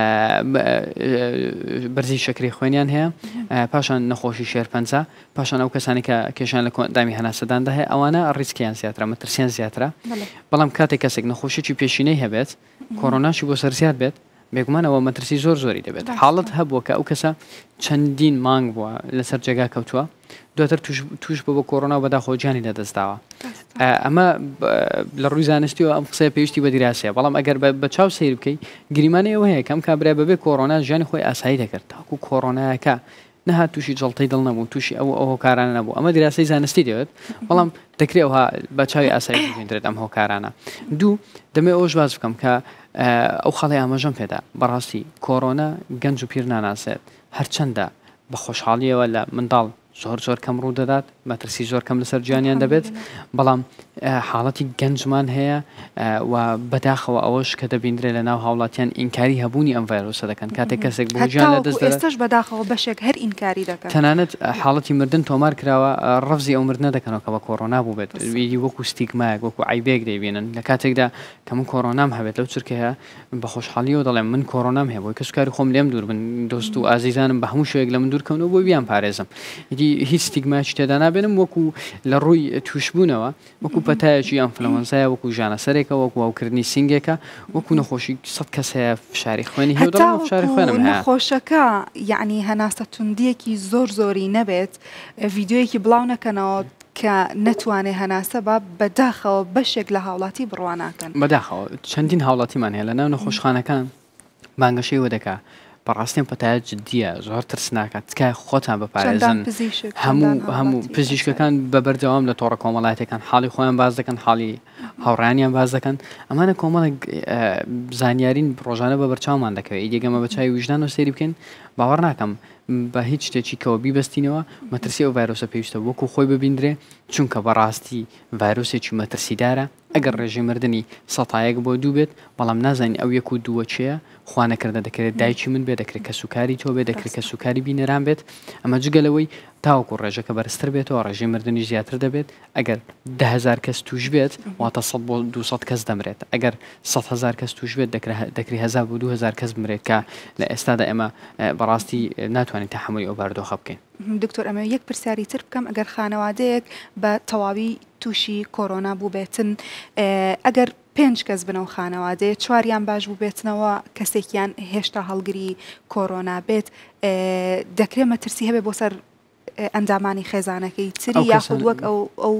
بەرزی شەکری خوێنیان هەیە پاشان نەخۆشی شێرپەنجە پاشان ئەو کەسانی کە کێشان لە دامی هەناسەداندا هەیە ئەوانە ڕیسکیان زیاترە مەترسیان زیاترە بەڵام کاتێک کەسێک نەخۆشیی پێشینەی هەبێت کۆڕۆناشی بۆ سەرزیات بێت بێگومانەوە مەترسی زۆری دەبێت حاڵت هەبووە کە ئەو کەسە چەندین مانگ بووە لەسەر جێگا کەوتووە دواتر توش بۆ کۆڕۆنا بەداخۆ گیانی لەدەستداوە ئەمە لە ڕووی زانستیەوە ئەم قسەیە پێویستی بە دیراسەیە بەڵام ئەگەر بە چاو سیر بکەی گریمانەی ئەوە هەیە کەم کابرا بەبێ کۆڕۆنا ژیانی خۆی ئاسایی دەکرد تاکو کۆڕۆنایەکە نەهات تووشی جڵتەی دڵ نەبوو تووشی ئەو هۆکارانە نەبوو ئەمە دیراسی زانستی دەوێت بەڵام دەکرێت ئەوها بە چاوی ئاسایی بگەێنرێت ئەم هۆکارانە دوو دەمێ ئەوش باز بکەم کە ئەو خەڵی ئاماژەم پێدا بەڕاستی کۆڕۆنا گەنج و پیر ناناسێت هەرچەندە بە خۆشحاڵیەوە لە منداڵ زۆر کەم ڕوو دەدات مەترسی زۆر کەم لەسەر گیانیان دەبێت بەڵام حاڵەتی گەنجمان هەیە و بەداخەوە ئەوەش کە دەبیندرێت لە ناو هاوڵاتیان ئینکاری هەبوونی ئەم ڤایرۆسە دەکەن کاتێک کەسێک بۆ گیان لە دەست ئێستش بەداخەوە بەشێک هەر ئینکاری دەکەن تەنانەت حاڵەتی مردن تۆمار کراوە ڕەفزی ئەو مردنە دەکەنەوە کە بە کۆڕۆنا بوو بێت ویدی وەکو ستیگمایەک وەکو عیبێک دەیبێنن لە کاتێکدا کە من کۆڕۆنام هەبێت لەو چرکەیە بە خۆشحاڵیەوە دەڵێم من کۆڕۆنام هەیە بۆی کەسکاری خۆم لێم دوور بن دۆست و ئازیزانم بە هەموو شوێک لە من دوورکەونەوە بۆ بیان پارێزم هیچ ستیگمایکی تێدا نابێنم وەکو لە ڕووی توشبوونەوە وەکو پەتایەکی ئەنفلەوەنزایە وەکو ژانەسەرێکە وەکو هاوکردنی سینگێکە وەکو نەخۆشی 100 کەس هەیە فشاری خوێنی هەیە دەڵێم فشاری خوێنم هەیە نەخۆشەکە یعنی هەناسە توندیەکی زۆری نەبێت ڤیددیۆیەکی بڵاو نەکەنەوە کە نەتوانێ هەناسە بە بەداخەوە بەشێک لە هاوڵاتی بڕواناکەن بەداخەوە چەندین هاوڵاتیمان هەیە لە ناو نەخۆشخانەکان بانگەشەی وە دەکا بەڕاستیان پەتایە جددیە زۆر ترسناکات تکای خۆتان بەپارێزن هەموو پزیشکەکان بە بەردەوام لە تۆڕە کۆمەڵایەتەکان حاڵی خۆیان باز دەکەن حاڵی هاوڕانیان باز دەکەن ئەمانە کۆمەڵێک زانیارین ڕۆژانە بە بەرچاومان دەکەوێت ئیدێگەمە بە چای ویژدان و سێری بکەین باوەڕ ناکەم بە هیچ شتێکی کەەوە بیبەستینەوە مەترسی ئەو ڤایرۆسە پێویستە وەکو خۆی ببیندرێ چونکە بەڕاستی ڤایرۆسێکی مەترسیدارە ئەگەر ڕێژەی مردنی سەتایەک بۆ دوو بێت بەڵام نازانین ئەو یەک و دووە چیە خوانەکردە دەکرێت دایکی من بێ دەکرێت کە سوکاری تۆ بێ دەکرێت کە سوکاری بینەران بێت ئەمە جگەلەوەی تاوەکو ڕێژەکە بەرزتر بێتەوە ڕێژەی مردنی زیاتر دەبێت ئەگەر 10,000 کەس توش بێت واتە 100 بۆ 200 کەس دەمرێت ئەگەر 100,000 کەس توش بێت دەکری 1000 بۆ 2000 کەس بمرێت کە لە ئێستادا ئێمە بەڕاستی ناتوانین تەحملی ئەو باردۆخە بکەین. دکتۆر ئەمە یەک پرسیاری تر بکەم ئەگەر خانەوادەیەک بە تەواوی تووشی کۆڕۆنا بوو بێتن ئەگەر 5 کەس بنەوە خانەوادەیە 4یان باش بوو بێتنەوە کەسێکیان هێشتا هەڵگری کۆڕۆنا بێت دەکرێت مەترسی هەبێ بۆ سەر ئەندامانی خێزانەکەی تری یاخود وەک ئەو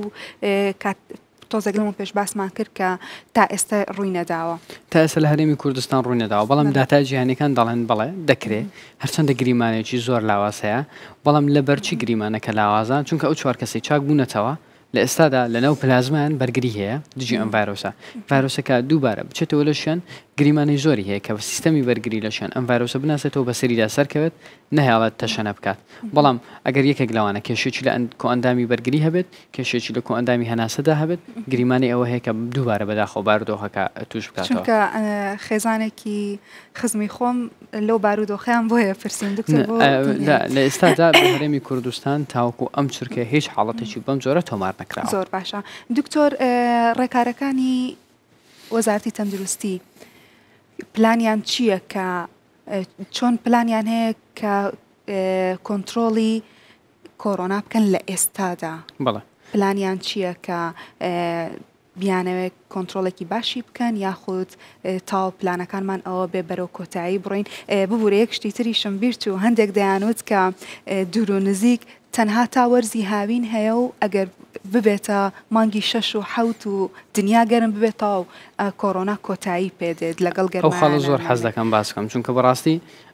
تۆزەگەڵمە پێش باسمان کرد کە تا ئێستا ڕووی نەداوە تا ئێستا لە هەرێمی کوردستان ڕووی نەداوە بەڵام داتا جیهانیەکان دەڵێن بەڵێ دەکرێت هەرچەندە گریمانێکی زۆر لاواز هەیە بەڵام لە بەرچی گریمانەکە لاوازان چونکە ئەو 4 کەسی چاک بوونەتەوە لە ئێستادا لەناو پلازمان بەرگری هەیە دژی ئەم ڤایرۆسە ڤایرۆسەکە دووبارە بچێتەوە لە شوێن گریمانی زۆری هەیە کە سیستەمی بەرگری لە شوێن ئەم ڤایرۆسە بناسێتەوە بە سەریدا سەرکەوێت نەهێڵێت تەشەنە بکات بەڵام ئەگەر یەکێک لەوانە کێشێکی لە کۆئەندامی بەرگری هەبێت کێشێکی لە کۆئەندامی هەناسەدا هەبێت گریمانی ئەوە هەیە کە دووبارە بەداخەوە بارودۆخەکە توش بکاتەوە چونکە خێزانێکی خزمی خۆم لەو بارودۆخیان بۆیە پرسیم دکتۆر لە ئێستادا بە هەرێمی کوردستان تاوەکو ئەم چورکە هیچ حاڵەتێکی بەم جۆرە تۆمار نەکراوە. زۆر باشە دکتۆر ڕێکارەکانی وەزارەتی تەندروستی پلانیان چییە کە چۆن پلانیان هەیە کە کۆنتترۆڵی کۆرۆنا بکەن لە ئێستادا بەڵێ پلانیان چییە کە بیانەوێت کۆنتترۆڵێکی باشی بکەن یاخود تاو پلانەکانمان ئەوە بێ بەرەو کۆتایی بڕۆین ببوورە یەک شتی تریشم بیرت و هەندێک دەیانوت کە دوور و نزیک تەنها تاوەرزی هاوین هەیە و ئەگەر ببێتە مانگی 6 و 7 و دنیا گەرم ببێتەوە کۆرۆنا کۆتایی پێدێت لەگەڵ گەرم ئەو خەڵە زۆر حەز دەکەم باسکەم چونکە بەڕاستی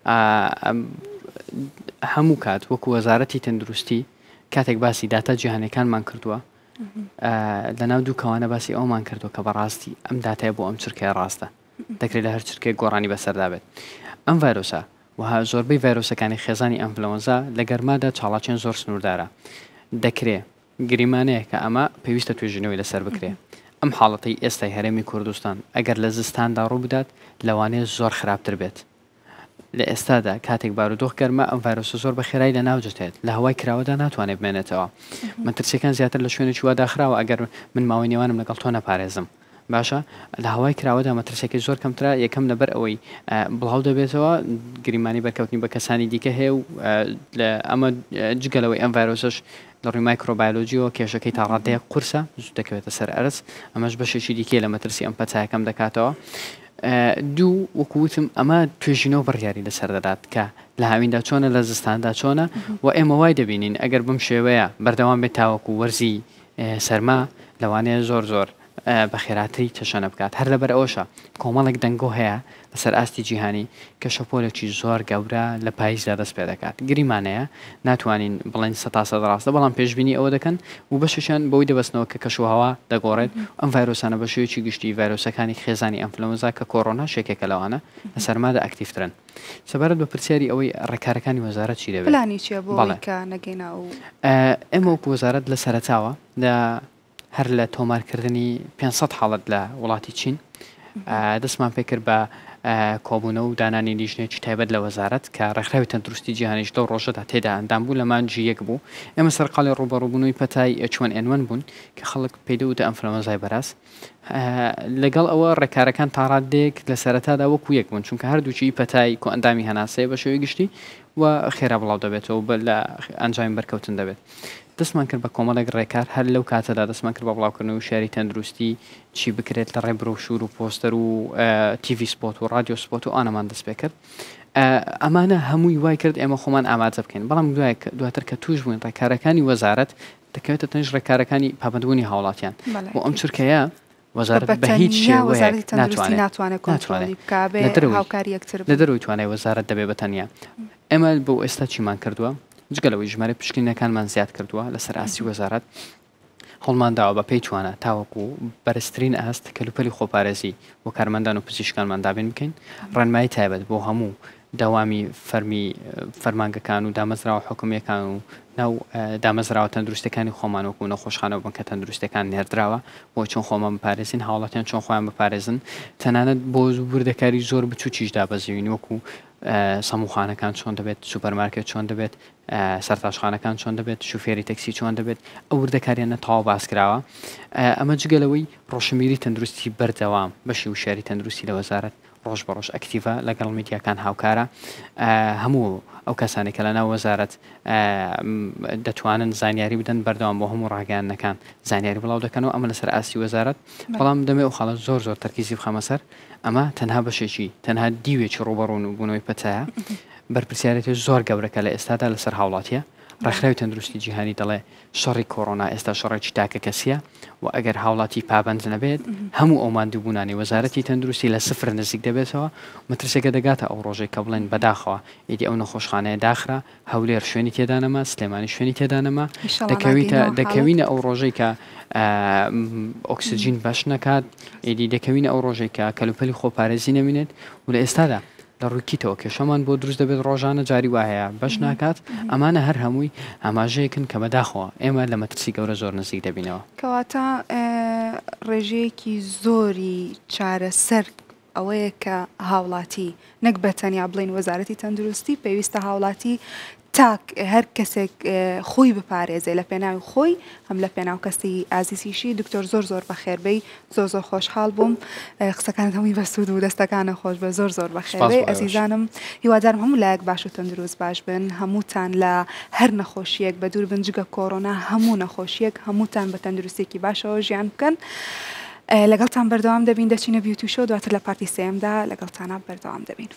هەموو کات وەکو وەزارەتی تەندروستی کاتێک باسی داتا جیهانیەکانمان کردووە لەناو دوو کەوانە باسی ئەومان کردو کە بەڕاستی ئەم داتای بۆ ئەم چرکەیە ڕاستە دەکرێت لە هەر چرکێک گۆڕانی بەسەردا بێت ئەم ڤایرۆسە وها زۆربەی ڤایرۆسەکانی خێزانی ئەنفلەوەنزا لە گەرمادا چاڵاچێن زۆر سنووردارە دەکرێت گریمانەیە کە ئەمە پێویستە توێژینەوەی لەسەر بکرێ ئەم حاڵەتی ئێستای هەرێمی کوردستان ئەگەر لە زستاندا ڕوو بدات لەوانەیە زۆر خراپتر بێت لە ئێستادا کاتێک بارودۆخ گەرمە ئەم ڤایرۆسە زۆر بە خێرایی لە ناوجێت لە هەوای کراوەدا ناتوانێت بمێنێتەوە مەترسیەکان زیاتر لە شوێنێکی وا داخراوە ئەگەر من ماوەی نێوانم لەگەڵ تۆ نەپارێزم باشە لە هەوای کراوەدا مەترسێکی زۆر کەمترا یەکەم لەبەر ئەوەی بڵاو دەبێتەوە گریمانی بەرکەوتنی بە کەسانی دیکە هەیە و لە ئەمە جگەلەوەی ئەم ڤایرۆسەش لە ڕووی مایکرۆبایۆلۆژیەوە کێشەکەی تا ڕادەیە قورسە زوو دەکەوێتە سەر ئەرز ئەمەش بەشێکی دیکە لە مەترسی ئەم پەتایەکەم دەکاتەوە دوو وەکووتم ئەمە توێژینەوە بڕیاری لەسەر دەدات کە لە هاویندا چۆنە لە زستاندا چۆنە و ئێمە وای دەبینین ئەگەر بم شێوەیە بەردەوام بێت تاوەکو وەرزی سەرما لەوانەیە زۆر بە خێراتری تەشەنە بکات هەر لەبەر ئەوشە کۆمەڵێک دەنگۆ هەیە لەسەر ئاستی جیهانی کە شەپۆلێکی زۆر گەورە لە پاییزدا دەست پێ دەکات گریمانەیە ناتوانین بڵین 100% ڕاستە بەڵام پێشبینی ئەوە دەکەن و بەشیان بەوەی دەبستنەوە کە کەشوهەوا دەگۆڕێت ئەم ڤایرۆسانە بە شێوەیەکی گشتی ڤایرۆسەکانی خێزانی ئەنفلەوەنزا کە کۆڕۆنا شێکێکە لەوانە لە سەرمادا ئەکتیفترن سەبارەت بە پرسیاری ئەوەی ڕێکارەکانی وەزارەت چی دەبێت پلانی چییە بۆ کە نەگەینا و ئێمە وەکو وەزارەت لە سەرەتاوە هەر لە تۆمارکردنی 500 حاڵەت لە وڵاتی چین دەستمان پێکرد بە کۆبوونە و دانانی لیژنێکی تایبەت لە وەزارەت کە ڕێکخراوی تەندروستی جیهانیش لەو ڕۆژەدا تێدا ئەندام بوو لە مانجی یەک بوو ئێمە سەرقاڵی ڕوبەڕووبوونەوەی پەتای H1N1 بوون کە خەڵک پێدەوتە ئەنفلەوەنزای بەراز لەگەڵ ئەوە ڕێکارەکان تا ڕادێک لە سەرەتادا وەکو یەک بوون چونکە هەردووچی پەتای کۆئەندامی هەناسەیە بە شێوەی گشتی و خێرا بڵاو دەبێتەوە لە ئەنجامی بەرکەوتن دەبێت دەستمان کرد بە کۆمەڵێک ڕێکار هەر لەو کاتەدا دەستمان کرد بە بڵاوکردنەوە شاری تەندروستی چی بکرێت لە ڕێ برۆشور و پۆستەر و TV سپۆت و رادیۆ سپۆت و ئانەمان دەست پێ کرد ئەمانە هەمووی وای کرد ئێمە خۆمان ئامادە بکەین بەڵام دواتر کە توش بووین ڕێکارەکانی وەزارەت دەکەوێتە تەنج ڕێکارەکانی پابەندبوونی هاوڵاتیان و ئەم چرکەیە وەزارەت بە هیچ شێوەیەک ناتوانێت لە دەروی توانای وەزارەت دەبێت بە تەنیا ئێمە بۆ ئێستا چیمان کردووە جگەلەوەی ژمارە پشکنینەکانمان زیاد کردووە لەسەر ئاسی وەزارەت هەڵمان داوە بە پێی توانە تاوەکو بەرزترین ئاست کەلوپەلی خۆپارێزی و کارمەندان و پزیشکانمان دابین بکەین ڕێنمایی تایبەت بۆ هەموو داوامی فەرمانگەکان و دامەزراوە حکومیەکان و ناو دامەزراوە تەندروستەکانی خۆمان وەکو نەخۆشخانە بن کە تەندروستەکان نێردراوە بۆ چۆن خۆمان بپارێزین هاوڵاتیان چۆن خۆیان بپارێزن تەنانەت بۆ وردەکاری زۆر بچووکیش دابەزیوین وەکو سەموخانەکان چۆن دەبێت سوپەرمارکێت چۆن دەبێت سەرتاشخانەکان چۆن دەبێت شوفێری تەکسی چۆن دەبێت ئەو وردەکاریانە تەواو باسکراوە ئەمە جگەلەوەی ڕۆژەمیری تەندروستی بەردەوام بەشی وشاری تەندروستی لە وەزارەت ڕۆژ بە ڕۆژ ئەکتیڤە لەگەڵ میدیاکان هاوکارە هەموو ئەو کەسانی کە لەناو وەزارەت دەتوانن زانیاری بدەن بەردەوام بۆ هەموو ڕاگەیانەکان زانیاری بڵاو دەکەنەوە ئەمە لەسەر ئاسی وەزارەت بەڵام دەمێ ئەو خاڵە زۆر تەرکیزی بخەمە سەر ئەمە تەنها بەشێکی تەنها دیوێکی ڕوبەڕوون و بوونەوەی پەتایە بەرپرسیارەتی زۆر گەورەکە لە ئێستادا لەسەر هاوڵاتیە ڕێکخراوی تەندروستی جیهانی دەڵێ شەڕی کۆڕۆنا ئێستا شەڕێکی تاکە کەسیە و ئەگەر هاوڵاتی پابند نەبێت هەموو ئەو ماندووبوونانی وەزارەتی تەندروستی لە سفر نزیک دەبێتەوە مەترسێکە دەگاتە ئەو ڕۆژێک کە بڵێن بەداخەوە ئیدی ئەو نەخۆشخانەیە داخرا هەولێر شوێنی تێدا نەما سلێمانی شوێنی تێدا نەما دەکەوینە ئەو ڕۆژەی کە ئۆکسسیجین باش نەکات ئیدی دەکەوینە ئەو ڕۆژێک کە کەلوپەلی خۆپارێزی نەمینێت و لە ئێستادا لە ڕوویکیتەوە کێشەمان بۆ دروست دەبێت ڕۆژانە جاری وایە بەش ناکات ئەمانە هەر هەمووی ئاماژەیەکن کە بەداخەوە ئێمە لە مەترسی گەورە زۆر نزیک دەبینەوە کەواتە ڕێژەیەکی زۆری چارەسەر ئەوەیە کە هاوڵاتی نەک بەتەنیا بڵین وەزارەتی تەندروستی پێویستە هاوڵاتی تاک هەر کەسێک خۆی بپارێزێ لە پێناوی خۆی هەم لە پێناو کەسی ئازیزیشی دکتۆر زۆر بەخێربەی زۆر خۆشحاڵ بووم قسەکان هەمووی بەسوود و دەستەکانە خۆش بە زۆر بەخێربەی ئەزیزانم هیوادارم هەموو لایەک باش و تەندروست باش بن هەمووتان لە هەر نەخۆشیەک بە دوور بنجگە کۆڕۆنا هەموو نەخۆشیەک هەمووتان بە تەندروستێکی باشەوە ژیان بکەن لەگەڵتان بەردەوام دەبین دەچینە بیوتی شۆ دواتر لە پارتی سێمدا لەگەڵتانە بەردەوام دەبین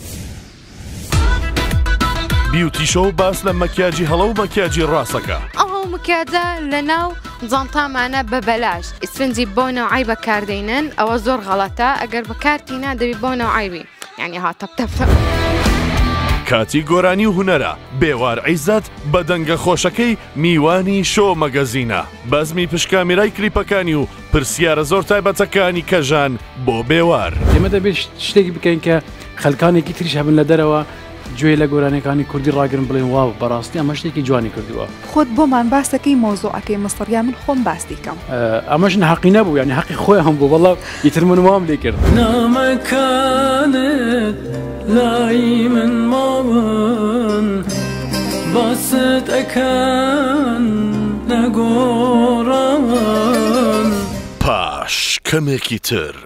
بیوتی شۆ باس لە مەکیاجی هەڵە و مەکیاجی ڕاستەکە ئەو مکیاجە لە ناو جانتامانە بە بەلاش ئیسفنجی بۆ نەوعی بەکاردێنن ئەوە زۆر غەڵەتە ئەگەر بەکارتینا دەبی بۆ نەوعیبی یعنی هاتەپ کاتی گۆرانی و هوەرە بێوار عیزەت بە دەنگە خۆشەکەی میوانی شۆ مەگەزینە بەزمی پشکامیرای کلیپەکانی و پرسیارە زۆر تایبەتەکانی کەژان بۆ بێوار ئێمە دەبێت شتێکی بکەین کە خەلکانێکی تریش هەبن لە دەرەوە گوێ لە گۆرانەکانی کوردی ڕاگرن بڵێن واو بەڕاستی ئەمە شتێکی جوانی کردووە خۆت بۆمان باسەکەی مۆزوعەکەی مەسەڕیا من خۆم باسی کەم ئەمەش حەقی نەبوو یعنی حەقی خۆی هەم بوو بەڵام ئیتر من وام لێ کرد نامەکانت لای من ماون باست ئەکەن نەگۆڕاون پاش کەمێکی تر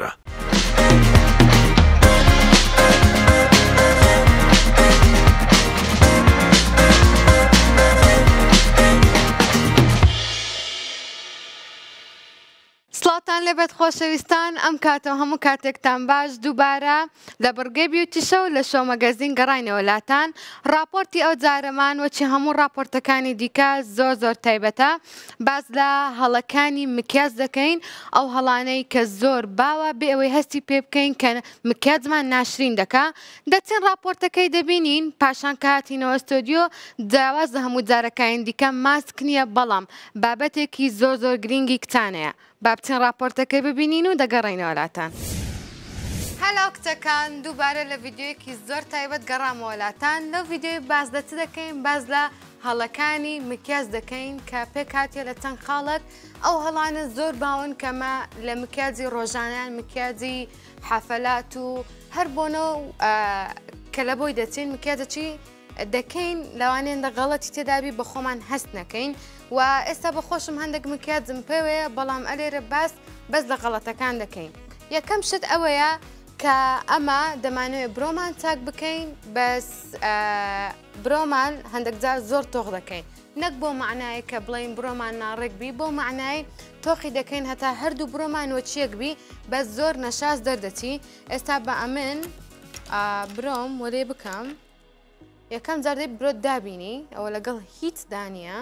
سڵاتان لەبێت خۆشەویستان ئەم کاتەوە هەموو کاتێکتان باش دووبارە لە بڕگەی بیوتی شەو لە شۆ مەگەزین گەڕاینەوە لاتان راپۆرتی ئەو جارەمان وەچی هەموو راپۆرتەکانی دیکە زۆر تایبەتە باز لە هەڵەکانی مکیاز دەکەین ئەو هەڵانەی کە زۆر باوە بێ ئەوەی هەستی پێ بکەین کە مکیازمان ناشرین دەکا دەچین راپۆرتەکەی دەبینین پاشان کە هاتینەوە ئەستۆدیۆ جیاواز لە هەموو جارەکانی دیکە ماسک نییە بەڵام بابەتێکی زۆر گرنگی کتانەیە با بچین راپۆرتەکەی ببینین و دەگەڕێینەوە لاتان. هەلو کچەکان دووبارە لە ڤیددیۆیەکی زۆر تایبەت گەڕامەوە لاتان لەو ڤیددیۆی باز لە چ دەکەین باز لە هەڵەکانی مکیاز دەکەین کە پێک هاتیە لە چەند خاڵک ئەو هەڵانە زۆر باون کەمە لە مکیازی ڕۆژانیان مکیازی حەفەلات و هەر بۆنەوە کە لە بۆی دەچین مکیازەچی دەکەین لەوانێن دە غەڵەتی تێدابی بە خۆمان هەست نەکەین و ئێستا بەخۆشم هەندێک مکیازم پێوەیە بەڵام ئەلێرە بەس لە غەڵەتەکان دەکەین یەکەم شت ئەوەیە کە ئەمە دەمانەوێت برۆمان چاک بکەین بەس برۆمان هەندێک جار زۆر تۆغ دەکەین نەک بۆ معنای کە بڵین برۆمان ناڕێکبی بۆ معنای تۆقی دەکەین هەتا هەردوو برۆمان وەچیەکبی بەس زۆر نەشاز دەردەچی ئێستا بە ئەمن برۆم وەرێ بکەم یەکەم جاردەی برۆت دابینی ئەوە لەگەڵ هیچ دانیە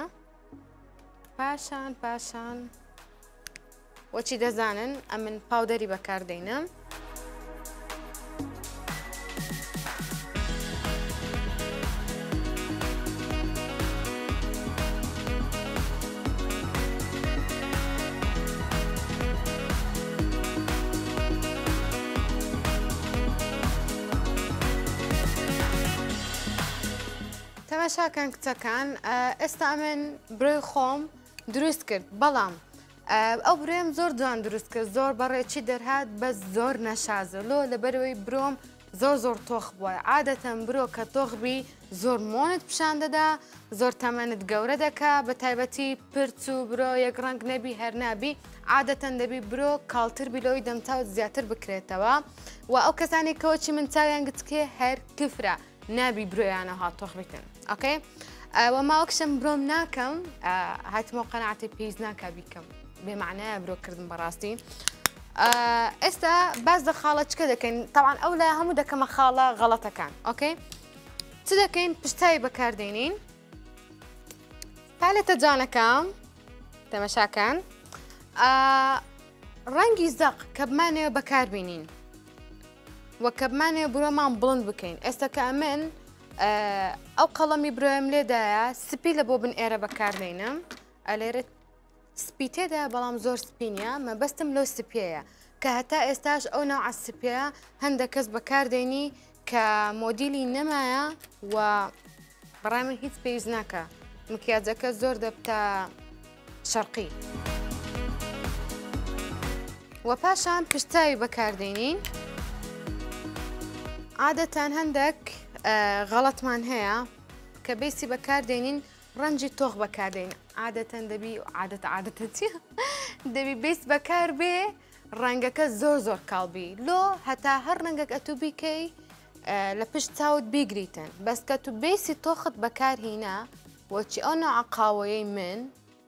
پاشان وەچی دەزانن ئەمن پاودەری بەکاردێنم تەماشاکان کچەکان ئێستا من برۆی خۆم دروست کرد بەڵام ئەو برۆم زۆر جوان دروست کرد زۆر بەڕێکی دەرهات بە زۆر نەشازە لۆ لەبەرەوەی برۆم زۆر تۆخ بووە عادەتەن برۆ کە تۆخبی زۆر مۆنت پیشان دەدا زۆر تەمەنت گەورە دەکا بە تایبەتی پرچ و برۆ یەک ڕەنگ نەبی هەر نابی عادەتەن دەبی برۆ کاڵتر بیلەوەی دەمتاوت زیاتر بکرێتەوە و ئەو کەسانی کەوەچی من چاویان گچکێ هەر کفرە نابی برۆیانە هاتۆخ بکەن ئۆکێ وەماوەکشم برۆم ناکەم هاتمەوە قەناعەتی پێیز ناکا بیکەم بێمعنایە برۆکردن بەڕاستی ئێستا باز لە خاڵە چکە دەکەین تاوان ئەو لای هەموو دەکەمە خاڵە غەڵەتەکان ئۆکێ چ دەکەین پشتایی بەکاردێنین پالێتە جوانەکەم تەماشاکان ڕەنگی زەق کە بمانەوە بەکاربینین وە کە بمانەوە بڕۆمان بڵند بکەین ئێستا کە من ئەو قەڵەمی برۆیم لێدایە سپی لە بۆ بن ئێرە بەکاردێنم ئەلێرە سپی تێدا بەڵام زۆر سپینە مەبەستم لۆ سپێیە کە هەتا ئێستاش ئەو ناو سپەیە هەندێک کەس بەکاردێنی کە مۆدیلی نەمایە و بەڕای من هیچ پێویست ناکە مکیاجەکە زۆر دەبتە شەرقی و پاشان پشتاوی بەکاردێنین عادەتەن هەندێک غەڵەتمان هەیە کە بێسی بەکاردێنین ڕەنجی تۆخ بەکاردێن عادەتەن دەبی عادەتە چی دەبی بیست بەکار بێ ڕەنگەکە زۆر زۆر کاڵبی لۆ هەتا هەر ڕەنگەک ئەتو بیکەی لە پشت چاوت بیگریتن بەس کە تو بیسی تۆخت بەکارهینە وەچی ئەو نەوع قاوەیەی من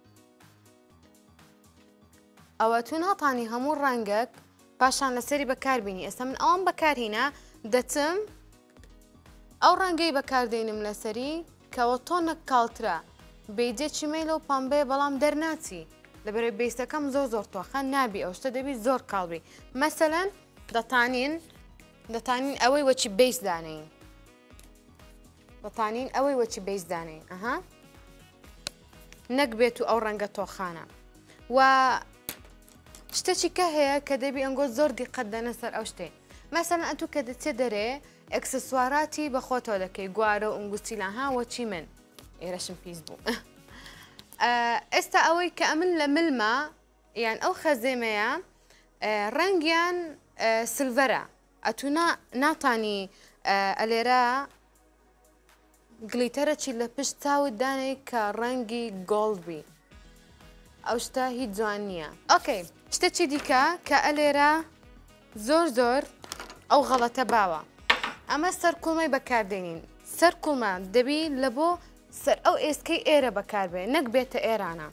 ئەوە تو ناتانی هەموو ڕەنگەک پاشان لەسەری بەکاربینی ئێستا من ئەوم بەکارهینە دەچم ئەو ڕەنگەی بەکاردێنم لەسەری کەەوە تۆنە کاڵترە بێجێکی مەیلە و پامبەیە بەڵام دەرناچی لەبەرەوەی بیستەکەم زۆر زۆر تۆخە نابی ئەو شتە دەبی زۆر کاڵبی مەسەلەن دەتانین ئەوەی وەچی بیس دانین دەتانین ئەوەی وەچی بیس دانین ئەها نەک بێت و ئەو ڕەنگە تۆخانە و شتێکی کە هەیە کە دەبی ئەنگۆ زۆر دیقەت دەنە سەر ئەو شتێ مەسەلەن ئەتو کە دەچێت دەرێ ئەکسسواراتی بەخۆتەوە دەکەی گوارە و ئەنگوستی لەها وەچی من ئێرەشم پیس بوو ئێستا ئەوەی کە ئەمن لە ملمە یان ئەو خەزێمەیە ڕەنگیان سلڤەرە ئەتو ناتانی ئەلێرە گلیتەرەکی لە پشت چاوت دانەی کە ڕەنگی گۆڵبی ئەو شتە هیچ جوان نییە ئۆکەی شتێکی دیکە کە ئەلێرە زۆر ئەو غەڵەتە باوە ئەمە سەر کوڵمەی بەکاردێنین سەر کوڵمە دەبی لە بۆ سەر ئەو ئێسکەی ئێرە بەکاربێ نەک بێتە ئێرانە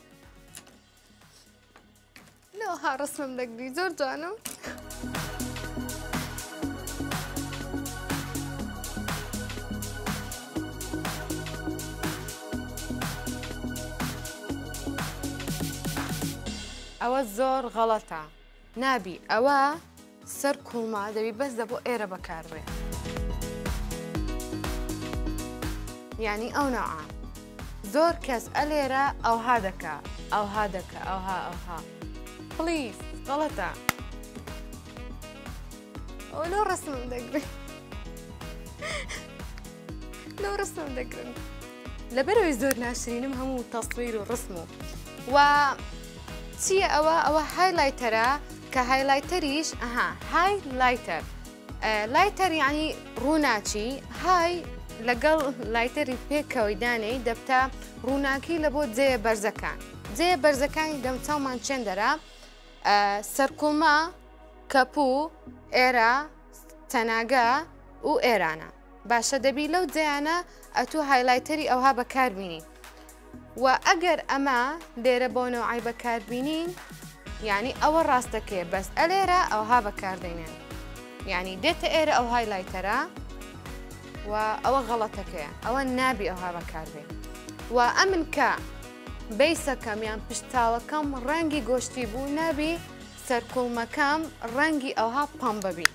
لەوها ڕسمم دەگری زۆر جوانم ئەوە زۆر غەڵەتە نابی ئەوە سەر کوڵما دەبی بەس دە بۆ ئێرە بەکاربێ یعنی ئەو نەوعە زۆر کەس ئەلێرە ئەوها دەکا ئەوها دەکە ئەوها پلیز غەڵەتە ئەو لەو ڕسمم دەگرن لەو ڕسمم دەگرن لەبەرەوەی زۆر ناشرینم هەموو تەسویر و ڕسم و چییە ئەوە هایلایتەرە کە هایلایتەریش هایلایتەر لایتەر یعنی ڕووناچی های لەگەڵ لایتەری پێکەوەی دانەی دەبتە ڕووناکی لە بۆ جێە بەرزەکان جێە بەرزەکانی دەمچاومان چێندەرە سەرکوڵما کەپوو ئێرە تەناگە و ئێرانە باشە دەبی لەو جیانە ئەتوو هایلایتەری ئەوها بەکاربینی و ئەگەر ئەمە لێرە بۆ نەوعی بەکاربینین یعنی ئەوە ڕاستەکەی بەس ئەلێرە ئەوها بەکاردێنێن یعنی دێتە ئێرە ئەو هایلایتەرە و ئەوە غەڵەتەکەیە ئەوە نابی ئەوها بەکاربێن و ئەمن کە بیسەکەم یان پشتاوەکەم ڕەنگی گۆشتی بوو نابی سەرکوڵمەکەم ڕەنگی ئەوها پەم ببی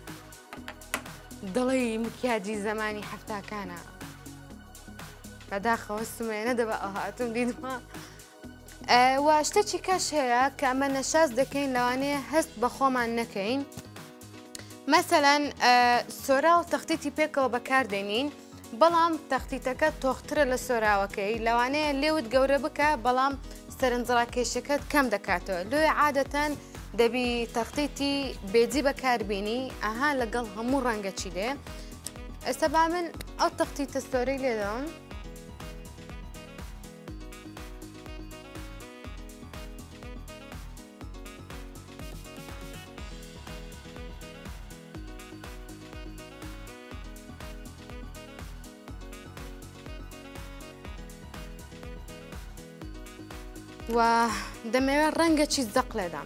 دڵی مکیاجی زەمانی هەفتاکانە بەداخەوە سمێنە دەبە ئەوهاتم دیدمە و شتێکی کەش هەیە کە ئەمە نەشاز دەکەین لەوانەیە هەست بە خۆمان نەکەین مەسەلەن سۆرا و تەختیتی پێکەوە بەکاردێنین بەڵام تەختیتەکە تۆخترە لە سۆراوەکەی لەوانەیە لێوت گەورە بکە بەڵام سەرنجڕاکێشەکەت کەم دەکاتەوە لێ عادەتەن دەبی تەختیتی بێجی بەکاربینی ئەها لەگەڵ هەموو ڕەنگەچی دێ ئێستا با من ئەو تەختیتە سۆرەی لێدەم و دەمەوێت ڕەنگەکی زەق لێدام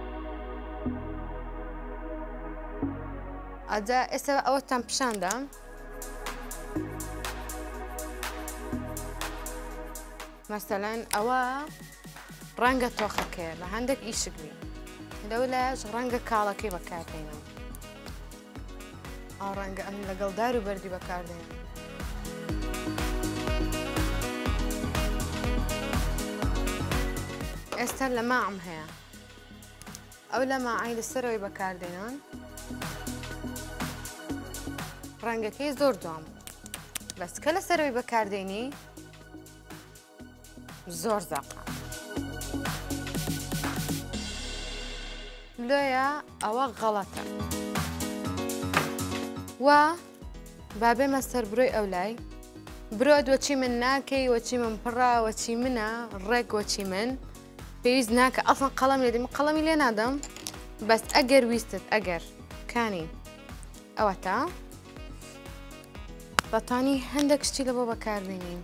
ئەجا ئێستا ئەوەتان پیشاندام مثلا ئەوە ڕەنگە تۆخەکەیە لە هەندێک ئیشکوی لەولاش ڕەنگە کاڵەکەی بەکاردێنم ئەو ڕەنگە ئەم لەگەڵ دار و بەردی بەکاردێنم ئێستا لە ماعم هەیە ئەو لە ماعی لەسەرەوەی بەکاردێنان ڕەنگەکەی زۆر جوان بەس کە لەسەرەوەی بەکاردێنی زۆر زاقا لۆیە ئەوە غەڵەتە و بابێمە سەر برۆی ئەو لای برۆت وەچی من ناکەی وەچی من پڕا وەچی منە ڕێک وەچی من پێویست ناکە ئەسڵ قەڵەم لێ من قەڵەمی لێ نادەم بەس ئەگەر ویستت ئەگەر کانی ئەوە تا دەتوانی هەندێک شتی لە بۆ بەکاربێنین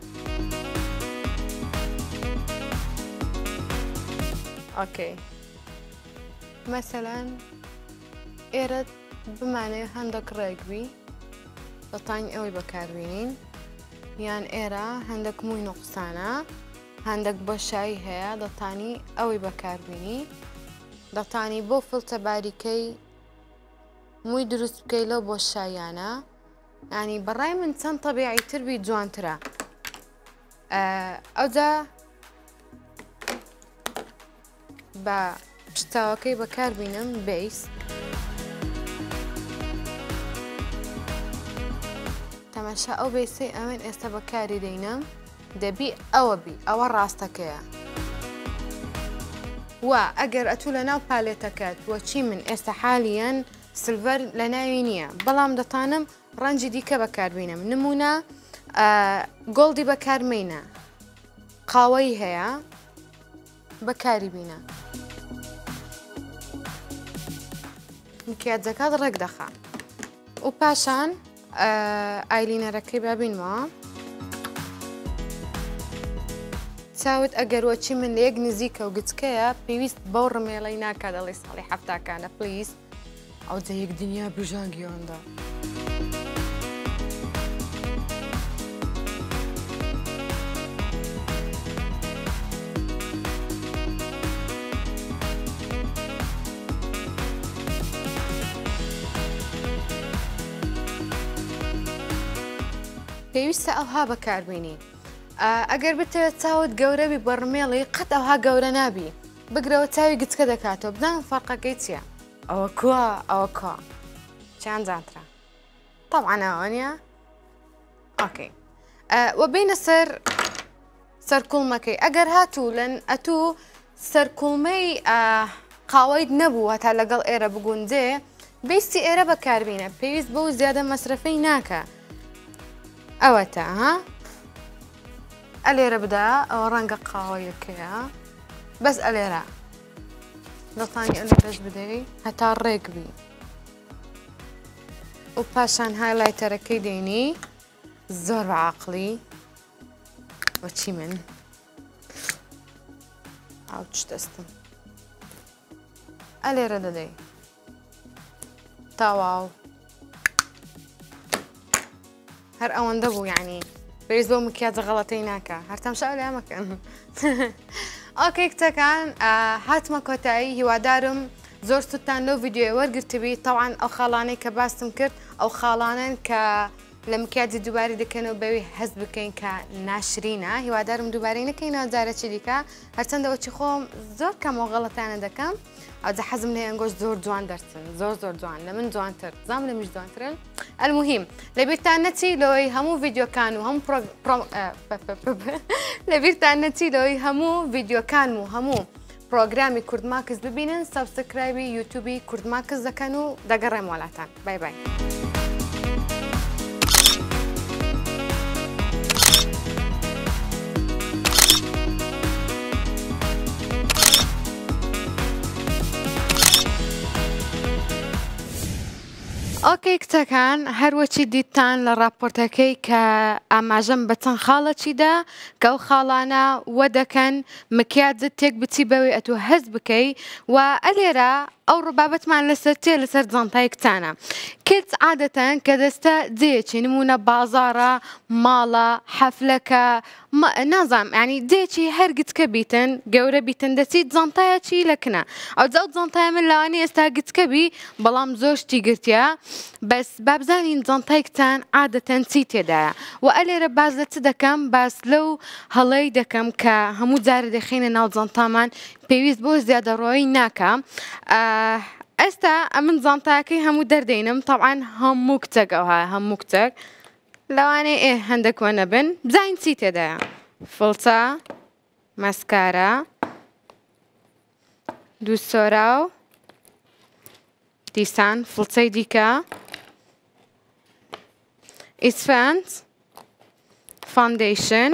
ئۆکەی مەسەلەن ئێرە بمانەیە هەندێک ڕێگوی دەتوانی ئەوەی بەکاربێنین یان ئێرە هەندێک مووی نوقسانە هەندێک بۆشایی هەیە دەتوانی ئەوەی بەکاربێنی دەتوانی بۆ فڵتە باریکەی مووی دروست بکەی لەو بۆشاییانە ینی بەڕای من چەند تەبیعیتر بی جوانترە ئەوجا بە پشتاوەکەی بەکاربێنم بیس تەماشا ئەو بیسەی ئەوێن ئێستا بەکاری دەینم دەبی ئەوە بی ئەوە ڕاستەکەیە و ئەگەر ئەتوو لە ناو پالێتەکەت وەچی من ئێستا حالیان سلڤەر لە ناوی نییە بەڵام دەتانم ڕەنجی دیکە بەکاربێنم نمونە گۆڵدی بەکارمێنە قاوەی هەیە بەکاری بینە مکیاجەکەت ڕێک دەخا و پاشان ئایلینەرەکەی بابینەوە چاوت ئەگەر وەچی من لە یەک نزیکە و گچکەیە پێویست بەو ڕمێڵەی ناکات دەڵێ ساڵی هەفتاکانە پلیس ئەو جە یەک دنیا بژانگیۆندا پێویستە ئەوها بەکاربێنی ئەگەر بتەوێت چاوت گەورەبی بەڕمێڵی قەت ئەوها گەورە نابی بگرەوە چاوی گچکە دەکاتەوە بزان فەرقەکەی چییە ئەوە کووە ئەوە کۆ چیان جانترە طبعا ئەوە نیە ئۆکەی وە بینە سەرکوڵمەکەی ئەگەر هاتوو لەن ئەتوو سەرکوڵمەی قاوەیت نەبوو هەتا لەگەڵ ئێرە بگوندێ بیستی ئێرە بەکاربینە پێویست بەو زیادە مەسرفەی ناکە ئەوە تا ها ئەلێرە بدا ئەوە ڕەنگە قاوەیەکەیە بەس ئەلێرە دەتوانی ئەلێرەش بدەی هەتا ڕێک بی و پاشان هایلایتەرەکەی دێنی زۆر بەعاقڵی وەچی من ئاو چ دەستم ئەلێرە دەدەی تاواو هەر ئەوەندە بوو یعنی پێویست بۆ مکیاجە غەڵەتەی ناکە هەر تەماشا لێ مەکەن ئۆکەی کچەکان هاتمە کۆتایی هیوادارم زۆر سوودتان لەو ڤیدیۆی وەرگرتبی تەوان ئەو خاڵانەی کە باسم کرد ئەو خاڵانن کە لە مکیاجی دووباری دەکەنەوە بەوی هەست بکەین کە ناشرینە هیوادارم دووبارەی نەکەینەوە جارێکی دیکە هەرچەندەوەچی خۆم زۆر کەمەوە غەڵەتانە دەکەم ئەوجە حەزم لێ ئەنگۆش زۆر جوان دەرچن زۆر جوان لە من جوانتر زام لە میش جوانترن المهم لەبیرتان نەچی لەوەی هەموو ڤیدیۆکان و هەموو لەبیرتان نەچی لەوەی هەموو ڤیدیۆکان و هەموو پرۆگرامی کوردماکس ببینن سەبسکرایبی یوتیوبی کوردماکس دەکەن و دەگەڕێم وڵاتان بای بای ئۆکەی کچەکان هەروەچی دیتان لە راپۆرتەکەی کە ئاماژەم بە چەند خاڵەچیدا کە ئەو خاڵانە وە دەکەن مکیاجت تێک بچی بەوەی ئەتوو هەز بکەی و ئەلێرە ئەو ڕبابەتمان لەسەر تێ لەسەر جانتای کچانە کچ عادەتەن کە دەستە جێیەکی نمونە بازارە ماڵە حەفلەکە نازانم ینی جێکی هەر گچکە بیتن گەورە بیتن دەچیت جانتایەکی لەکنە ئەو جاو جانتای من لەوانی ئێستا گچکە بی بەڵام زۆر شتی گرتیا بەس بابزانین جانتای کچان عادەتەن چی تێدایە و ئەلێرە باز لە چ دەکەم باس لەو هەڵەی دەکەم کە هەموو جارە دەخینە ناو جانتامان پێویست بۆ زیادەڕۆیی ناکە ئێستا ئەمن جانتاکەی هەموو دەردەینم طبعاً هەموو کچەکەوە هەموو کچەک لەوانەیە هەندێک وە نەبن بزانین چی تێدایە فڵچە مەسکارە دوو سۆراو دیسان فڵچەی دیکە ئیسفەنج فاندیشن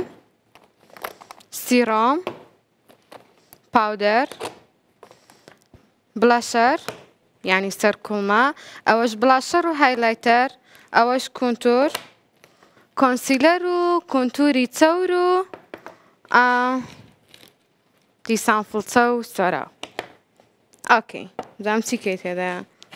سیرۆم پاودەر بلاشەر یعنی سەرکوڵما ئەوەش بلاشەر و هایلایتەر ئەوەش کونتور کۆنسیلەر و کونتوری چەور و دیسان فڵچە و سۆراو ئۆکەی زانم چی کەی تێدایە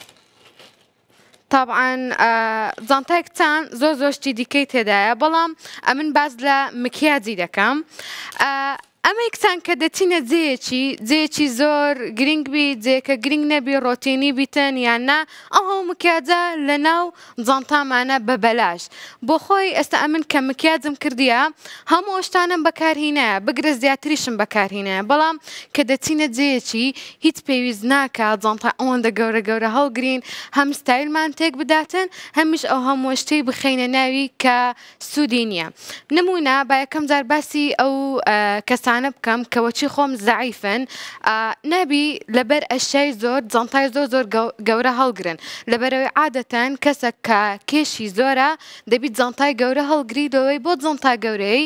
طبعاً جانتای کچان زۆر شتی دیکەی تێدایە بەڵام ئەمن باز لە مکیاجی دەکەم ئەمەی کچان کە دەچینە جێیەکی زۆر گرنگ بی جێکە گرنگ نەبی ڕۆتینی بیتن یان نا ئەو هەموو مکیاجە لە ناو جانتامانە بە بەلاش بۆ خۆی ئێستا ئەمن کە مکیاجم کردیە هەموو ئەوشتانم بەکارهینایە بگرە زیاتریشم بەکارهینایە بەڵام کە دەچینە جێیەکی هیچ پێویست ناکە جانتا ئەوەندە گەورە هەڵگرین هەم ستایلمان تێک بداتن هەمیش ئەو هەموو شتەی بخەینە ناوی کە سوودی نییە نمونە با یەکەم جار باسی ئەو کەسان بکەم کەوەچی خۆم زعیفن نابی لەبەر ئەشیای زۆر جانتای زۆر گەورە هەڵگرن لەبەرەوەی عادەتەن کەسێک کە کێشی زۆرە دەبیت جانتای گەورە هەڵگری دەوەی بۆ جانتای گەورەی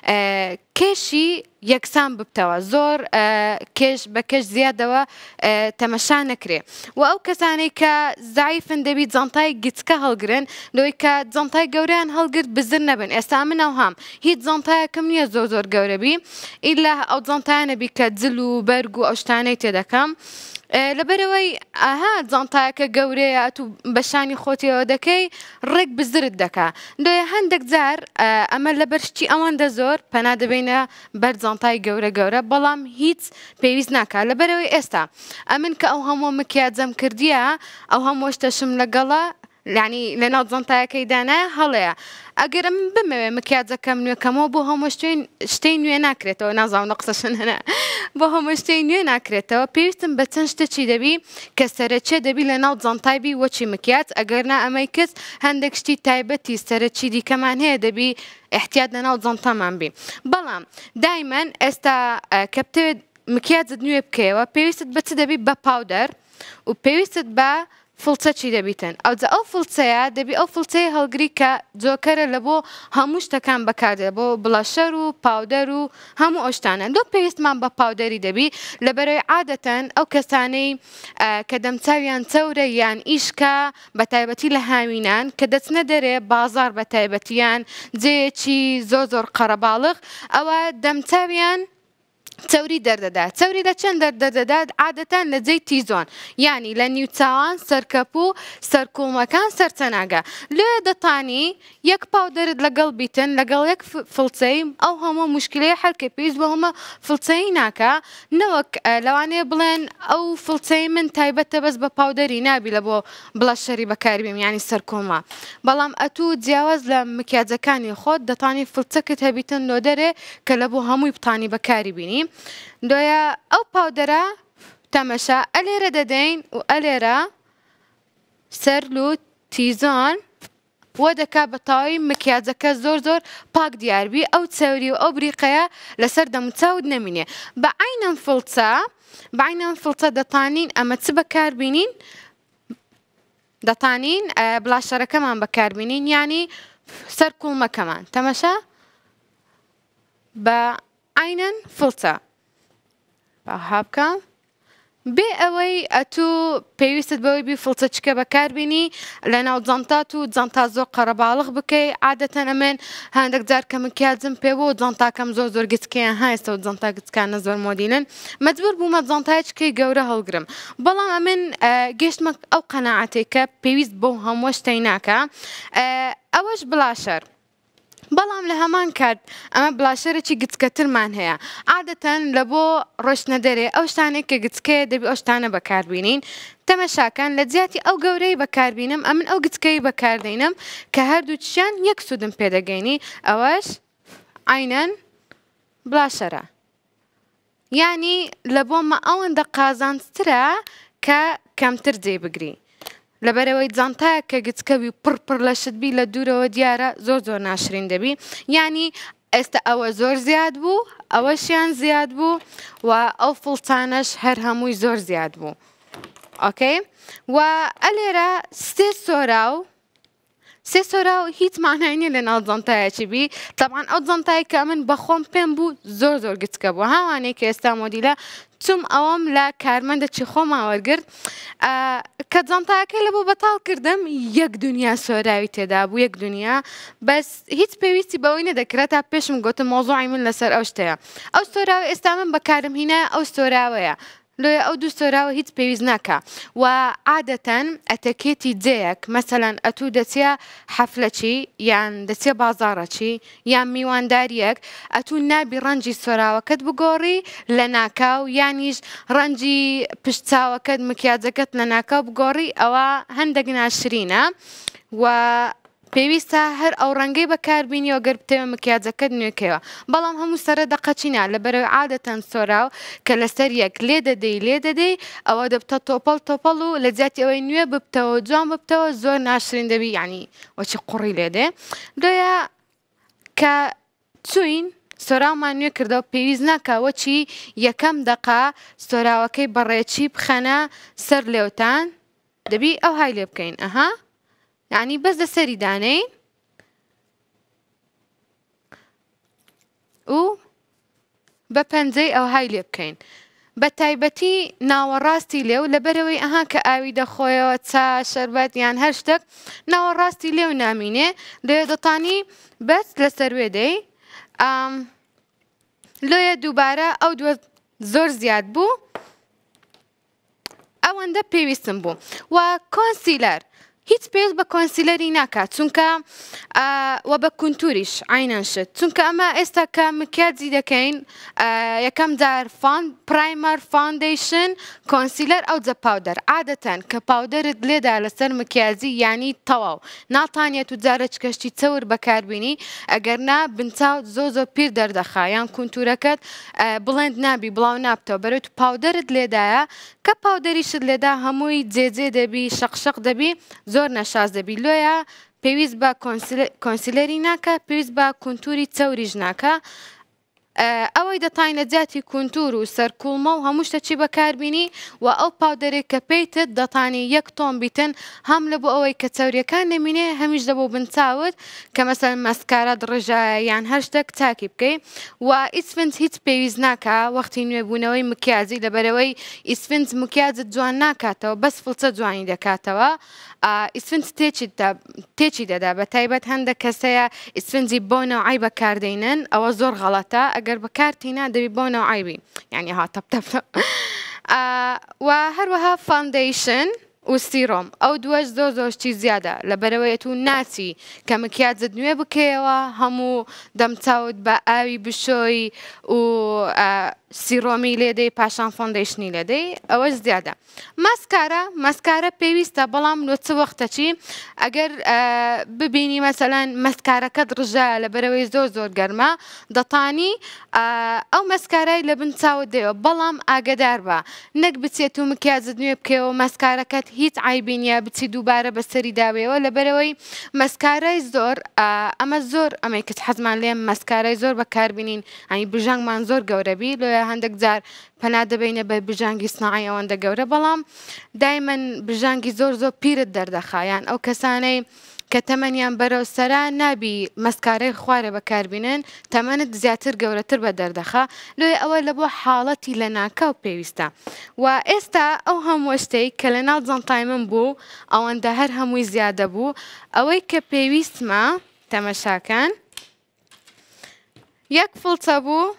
کێشی یەکسان ببتەوە زۆر کێش بە کەش زیادەوە تەمەشا نەکرێ و ئەو کەسانەی کە زعیفن دەبیت جانتای گچکە هەڵگرن لەوەی کە جانتای گەوریان هەڵگرت بزر نەبن ئێستا من ئەوهام هیچ جانتایەکەم نییە زۆر گەورەبی ئیلا ئەو جانتایانەبی کە جل و بەرگ و ئەو شتانەی تێدەکەم لەبەرەوەی ئاها جانتایەکە گەورەیە تو بەشانی خۆتیەوە دەکەی ڕێک بزرت دەکا دوێ هەندێک جار ئەمە لە بەرشتی ئەوەندە زۆر پەنا دەبینە بەر جانتای گەورە بەڵام هیچ پێویست ناکە لەبەرەوەی ئێستا ئەمن کە ئەو هەموو مکیاجەم کردیە ئەو هەموو شتەشم لەگەڵە ینی لە ناو جانتایەکەی دانایە هەڵەیە ئەگەر من بمەوێ مکیاجەکەم نوێکەمەوە بۆ هەموو شتەی نوێ ناکرێتەوە نازانم قسەشن هەنە بۆ هەموو شتەی نوێ ناکرێتەوە پێویستم بە چەند شتێکی دەبی کە سەرچێ دەبی لە ناو جانتایبی وەچی مکیاج ئەگەرنا ئەمەی کەس هەندێک شتی تایبەتی سەرچی دیکەمان هەیە دەبی احتیاط لە ناو جانتامان بی بەڵام دایمەن ئێستا کە بتەوێت مکیاجت نوێ بکەیەوە پێویستت بە چ دەبی بە پاودەر و پێویستت بە فڵچەکی دەبیتن ئەوجا ئەو فڵچەیە دەبی ئەو فڵچەی هەڵگری کە جۆکەرە لە بۆ هەموو شتەکان بەکاردێ بۆ بڵەشەر و پاودەر و هەموو ئەوشتانە دۆ پێویستمان بە پاودەری دەبی لەبەرەوەی عادەتەن ئەو کەسانەی کە دەمچاویان چەورە یان ئیشکە بە تایبەتی لە هاوینان کە دەچنە دەرێ بازار بە تایبەتیان جێیەکی زۆر قەرەباڵغ ئەوە دەمچاویان چەوری دەردەدا چەوری لە چەند دەردەدات عادەتەن لە جێی تیزۆن ینی لە نیوچاوان سەرکەپ و سەرکوڵمەکان سەرچەناگە لێ دەتانی یەک پاودەرت لەگەڵ بیتن لەگەڵ یەک فڵچەی ئەو هەموو مشکلەیە حەلکە پێویست بە هەمە فڵچەی ناکە نەوەک لەوانەیە بڵێن ئەو فڵچەی من تایبەتە بەس بە پاودەری نابی لە بۆ بڵەشەری بەکاربێم ینی سەرکوڵما بەڵام ئەتوو جیاواز لە مکیاجەکانی خۆت دەتانی فڵچەکەت هەبیتن لۆ دەرێ کە لە بۆ هەمووی بتانی بەکاری بینی دوایە ئەو پاودەرە تەمەشا ئەلێرە دەدەین و ئەلێرە سەرل و تیزۆن وە دەکا بە تەواوی مکیاجەکە زۆر پاک دیاربی ئەو چەوری و ئەو بریقەیە لەسەر دەموچاوت نەمینێ بە عینەن فڵچە دەتانین ئەمە چ بەکاربینین دەتانین بڵاشەرەکەمان بەکاربینین ینی سەرکوڵمەکەمان تەمەشا بە عینەن فڵچە بەها بکەم بێ ئەوەی ئەتوو پێویستت بەوەی بی فڵچەچکە بەکاربیێنی لە ناو جانتات و جانتا زۆر قەرەباڵغ بکەی عادەتەن ئەمێن هەندێک جار کە مکیازم پێ بۆ جانتاکەم زۆر گچکیان هەیەستە و جانتا گچکانە زۆر مۆدیلن مەجبور بوومە جانتایچکەی گەورە هەڵگرم بەڵام ئەمن گەشتمە ئەو قەنەعاتێک کە پێویست بۆ هەموو شتەی ناکە ئەوەش بڵاشەر بەڵام لە هەمان کات ئەمە بڵاشەرێکی گچکەترمان هەیە عادەتەن لە بۆ ڕۆشنە دەرێ ئەو شتانێک کە گچکەیە دەبی ئەو شتانە بەکاربیێنین تەمەشاکان لە جیاتی ئەو گەورەی بەکاربیێنم ئەمن ئەو گچکەی بەکاردێنم کە هەردوو چیان یەک سوودم پێدەگەینی ئەوەش عینەن بڵاشەرە یعنی لە بۆمە ئەوەندە قازانسترە کە کەمتر جێ بگری لەبەرەوەی جانتایە کە گچکەوی پڕ لە شتبی لە دوورەوە دیارە زۆر ناشرین دەبی ینی ئێستا ئەوە زۆر زیاد بوو ئەوەشیان زیاد بوو و ئەو فڵچانەش هەر هەمووی زۆر زیاد بوو ئۆکەی و ئەلێرە سێ سۆرا و هیچ ماناینی لە ناو جانتایەکی بی تەبعاً ئەو جانتایی کە من بەخۆم پێم بوو زۆر گچکە بوو هاوانەیە کە ئێستا مۆدیلە چوم ئەوەم لە کارمەندەکی خۆما وەرگرت کە جانتایەکەی لە بۆ بەتاڵ کردم یەک دنیا سۆراوی تێدا بوو یەک دنیا بەس هیچ پێویستی بەوەی نەدەکرێت تا پێشم گوتم مۆزوعی من لەسەر ئەو شتەیە ئەو سۆراوی ئێستا من بەکارم هینە ئەو سۆراوەیە لۆیە ئەو دوو سۆراوە هیچ پێویست ناکە و عادەتەن ئەتەکێتی جەیەک مەسەلەن ئەتوو دەچێ حەفلەچی یان دەچێ بازاڕەچی یان میوانداریەک ئەتوو نابی ڕەنجی سۆراوەکەت بگۆڕی لە ناکاو یانیش ڕەنجی پشتچاوەکەت مکیاجەکەت لە ناکاو بگۆڕی ئەوە هەندێک ناشرینە و پێویستە هەر ئەو ڕەنگەی بەکاربیێنیەوە گەر بتەوێ مکیاجەکەت نوێکەوە بەڵام هەموو سەرە دەقەچینە لەبەرەوەی عادەتەن سۆراو کە لەسەر یەک لێ دەدەی ئەوە دەبتە تۆپەڵ و لە جیاتی ئەوەی نوێ ببتەوە جوان ببتەوە زۆر ناشرین دەبی یعنی وەچی قوڕی لێدێ دوایە کە چوین سۆراومان نوێ کردەوە پێویست ناکەوە چی یەکەم دەقا سۆراوەکەی بەڕێکی بخەنە سەر لێوتان دەبی ئەو های لێ بکەین ئەها یعنی بەس لەسەری دانەین و بە پەنجەی ئەو های لێ بکەین بە تایبەتی ناوەڕاستی لێو لەبەرەوەی ئەها کە ئاوی دەخۆیەوە چا شەربەت یان هەر شتێک ناوەڕاستی لێو نامینێ لێ دەتانی بەس لەسەر وێدەی لۆیە دووبارە ئەو دووە زۆر زیاد بوو ئەوەندە پێویستم بوو و کۆنسیلەر هیچ پێویست بە کۆنسیلەری ناکات چونکە و بە کونتوریش عینەن شت چونکە ئەمە ئێستا کە مکیاجی دەکەین یەکەم جار پرایمەر فاندیشن کۆنسیلەر ئەو جە پاودەر عادەتەن کە پاودەرت لێدا لەسەر مکیازی یانی تەواو ناتانێت و جارە چکەشتی چەور بەکاربیێنی ئەگەر نا بنچاو زۆر پیر دەردەخا یان کونتورەکەت بڵند نابی بڵاو نابتەوە بەرەوەی پاودەرت لێدایە کە پاودەریشت لێدا هەمووی جێجێ دەبی شەقشەق دەبی زۆر نەشاز دەبی لۆیە پێویست بە کۆنسیلەری ناکە پێویست بە کونتوری چەوریش ناکە ئەوەی دەتاین لە جیاتی کونتور و سەرکوڵمە و هەموو شتەچی بەکاربیێنی و ئەو پاودەرێک کە پێیتت دەتانی یەک تۆم بیتن هەم لە بۆ ئەوەی کە چەوریەکان نەمینێ هەمیش دەبۆ بنچاوت کە مەسەن مەسکارە دڕژایە یان هەر شتێک چاکی بکەیت و ئیسفنج هیچ پێویست ناکە وەختی نوێبوونەوەی مکیازی لەبەرەوەی ئیسفنج مکیازت جوان ناکاتەوە بەس فڵچە جوانی دەکاتەوە ئیسفنج تێکی دەدا بە تایبەت هەندێک کەسەیە ئیسفنجی بۆ نەوعی بەکاردێنن ئەوە زۆر غەڵەتە ئەگەر بەکارتینا دەبی بۆ نەوعیبی یعنی هاتەپتەپ و هەروەها فاندیشن و سیرۆم ئەو دووەش زۆرشتی زیادە لەبەرەوەی تو ناچی کە مکیاجت نوێ بکەیەوە هەموو دەمچاوت بە ئاوی بشۆی و سیرۆمی لێدەی پاشان فۆندیشنی لێدەی ئەوەش زیادە مەسکارە پێویستە بەڵام لۆچ وەختەچی ئەگەر ببینی مەسەلەن مەسکارەکەت ڕژایە لەبەرەوەی زۆر گەرمە دەتانی ئەو مەسکارای لە بن چاوت دێەوە بەڵام ئاگدار بە نەک بچێت و مکیاجت نوێ بکەوە مەسکارەکەت هیچ عیبینە بچی دووبارە بەسەری داوێەوە لەبەرەوەی مەسکارای زۆر ئەمە زۆر ئەمەی کەس حەزمان لێم مەسکارای زۆر بەکاربینین ئەنی بژانگمان زۆر گەورەبی لۆ هەندێک جار پەنا دەبینە بە بژانگی سناعی ئەوەندە گەورە بەڵام دایمەن بژانگی زۆر پیرت دەردەخایان ئەو کەسانەی کە تەمەنیان بەرەو سەرا نابی مەسکارەی خوارە بەکاربینن تەمەنت زیاتر گەورەتر بە دەردەخە لێ ئەوە لە بۆ حاڵەتی لە ناکاو پێویستە و ئێستا ئەو هەموو شتەی کە لە ناو جەنتای من بوو ئەوەندە هەر هەمووی زیادە بوو ئەوەی کە پێویستمە تەمەشاکان یەک فڵچە بوو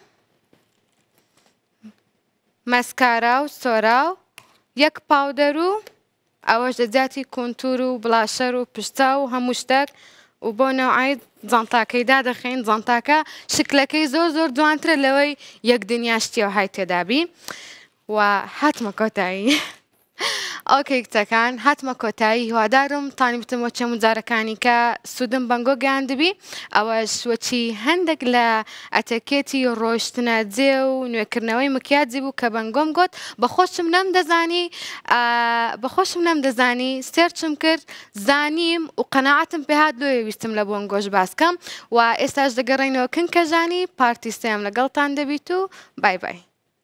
مەسکارا و سۆرا و یەک پاودەر و ئەوەش دەجاتی کۆنتور و بڵاشەر و پشتا و هەموو شتێک و بۆ نەوعی جەنتاکەیدا دەخەین جەنتاکە شکلەکەی زۆر زۆر جوانترە لەوەی یەک دنیا شتیەوە های تێدابی و هاتمە کۆتایی ئۆکەی کچەکان هاتمە کۆتایی هیوادارم تانی بتمەوە چەمو جارەکانی کە سوودم بەنگۆ گەیاندبی ئەوەش وەچی هەندێک لە ئەتەکێتی ڕۆیشتنە جێ و نوێکردنەوەی مکیاجی بوو کە بەنگۆم گوت بەخۆشم نەمدەزانی سێرچم کرد زانیم و قەناعەتم پێهات لۆ ویستم لە بۆنگۆش باسکەم و ئێستاش دەگەڕێنەوە کنکەژانی پارتی سێم لەگەڵتان دەبیت و بای بای.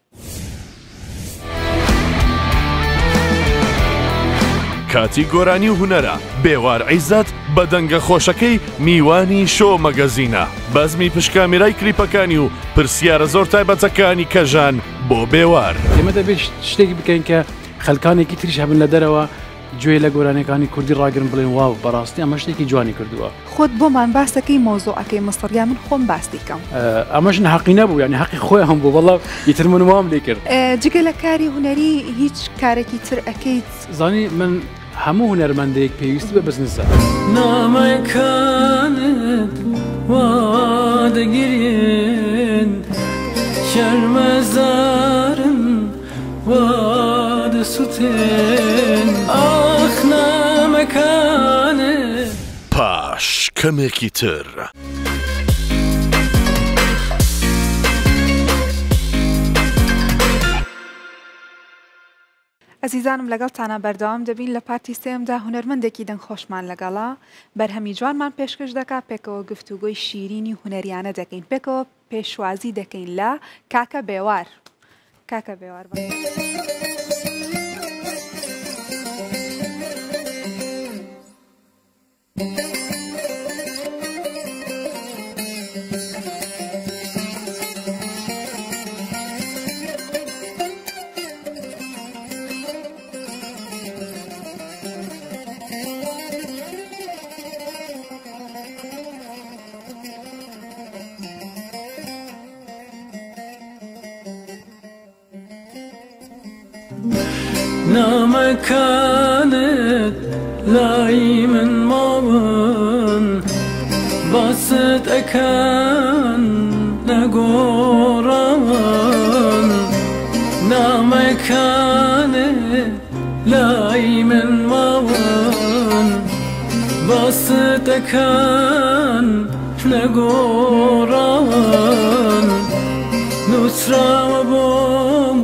کاتی گۆرانی و هونەرە بێوار عیزەت بە دەنگە خۆشەکەی میوانی شۆ مەگەزینە بەزمی پشکامیرای کلیپەکانی و پرسیارە زۆر تایبەتەکانی کەژان بۆ بێوار ئێمە دەبێت شتێکی بکەین کە خەلکانێکی تریش هەبن لە دەرەوە گوێ لە گۆرانەکانی کوردی ڕاگرن بڵێن واو بەڕاستی ئەمە شتێکی جوانی کردووە خۆت بۆمان باسەکەی مۆزۆعەکەی مەسڵیا من خۆم باسیکەم ئەمەش حەقی نەبوو یعنی حەقی خۆی هەم بوو بەڵام ئیتر من وام لێ کرد جگە لە کاری هوەری هیچ کارێکی تر ئەەکەیت زانی من هەموو هونەرمەندێک پێویستی بە بزنسە نامەکانت وا دەگیرێن شەرمەزارن وا دەسووتێن ئاخ نامەکانت پاش کەمێکی تر. ئەزیزانم لەگەڵتانە بەردەوام دەبین لە پارتی سێمدا هونەرمەندێکی دەنگخۆشمان لەگەڵا بەرهەمی جوانمان پێشکەش دەکا پێکەوە گفتوگۆی شیرینی هونەریانە دەکەین پێکەوە پێشوازی دەکەین لە کاکە بێوار کاکە بێوار نامەکانت لای من ماون باست ئەکەن نەگۆڕاون نامەکانت لای من ماون باست ئەکەن نەگۆڕاون نووسراوە بۆم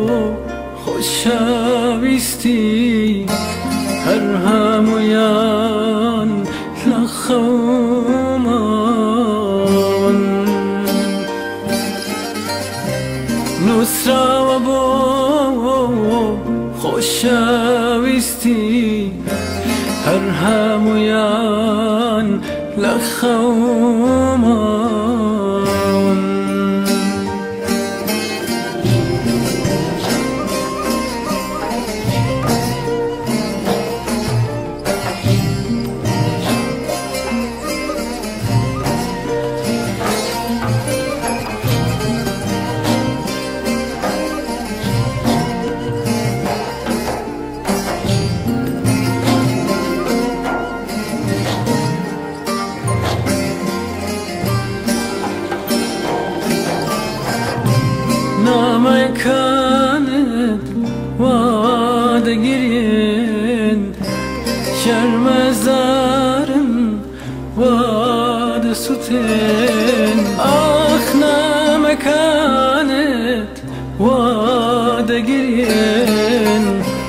خۆشەویستی هەر هەموویان لە خەومان نووسراوە بۆ خۆشەویستی هەر هەموویان لە خەومان نامەکانت وا دەگیرێن شەرمەزارن وا دەسووتێن ئاخ نامەکانت وا دەگیرێن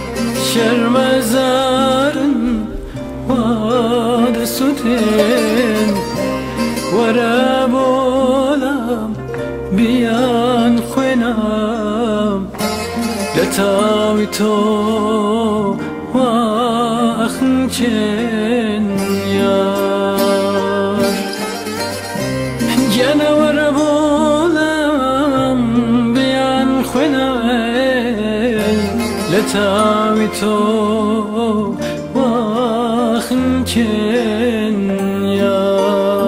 شەرمەزارن وا دەسووتێن وەرە بۆڵام بیان خوێنام لە تاوی تۆ وا ئەخنچێن یا لتاوی تو واخن کنیا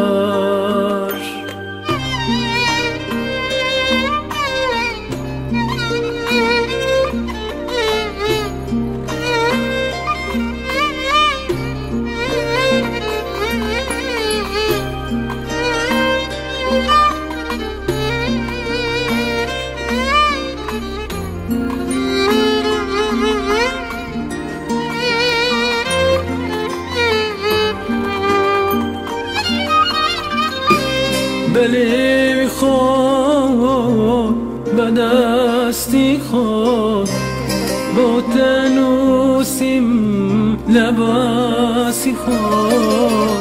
بلی خود بدستی خود با تنوسیم لباسی خود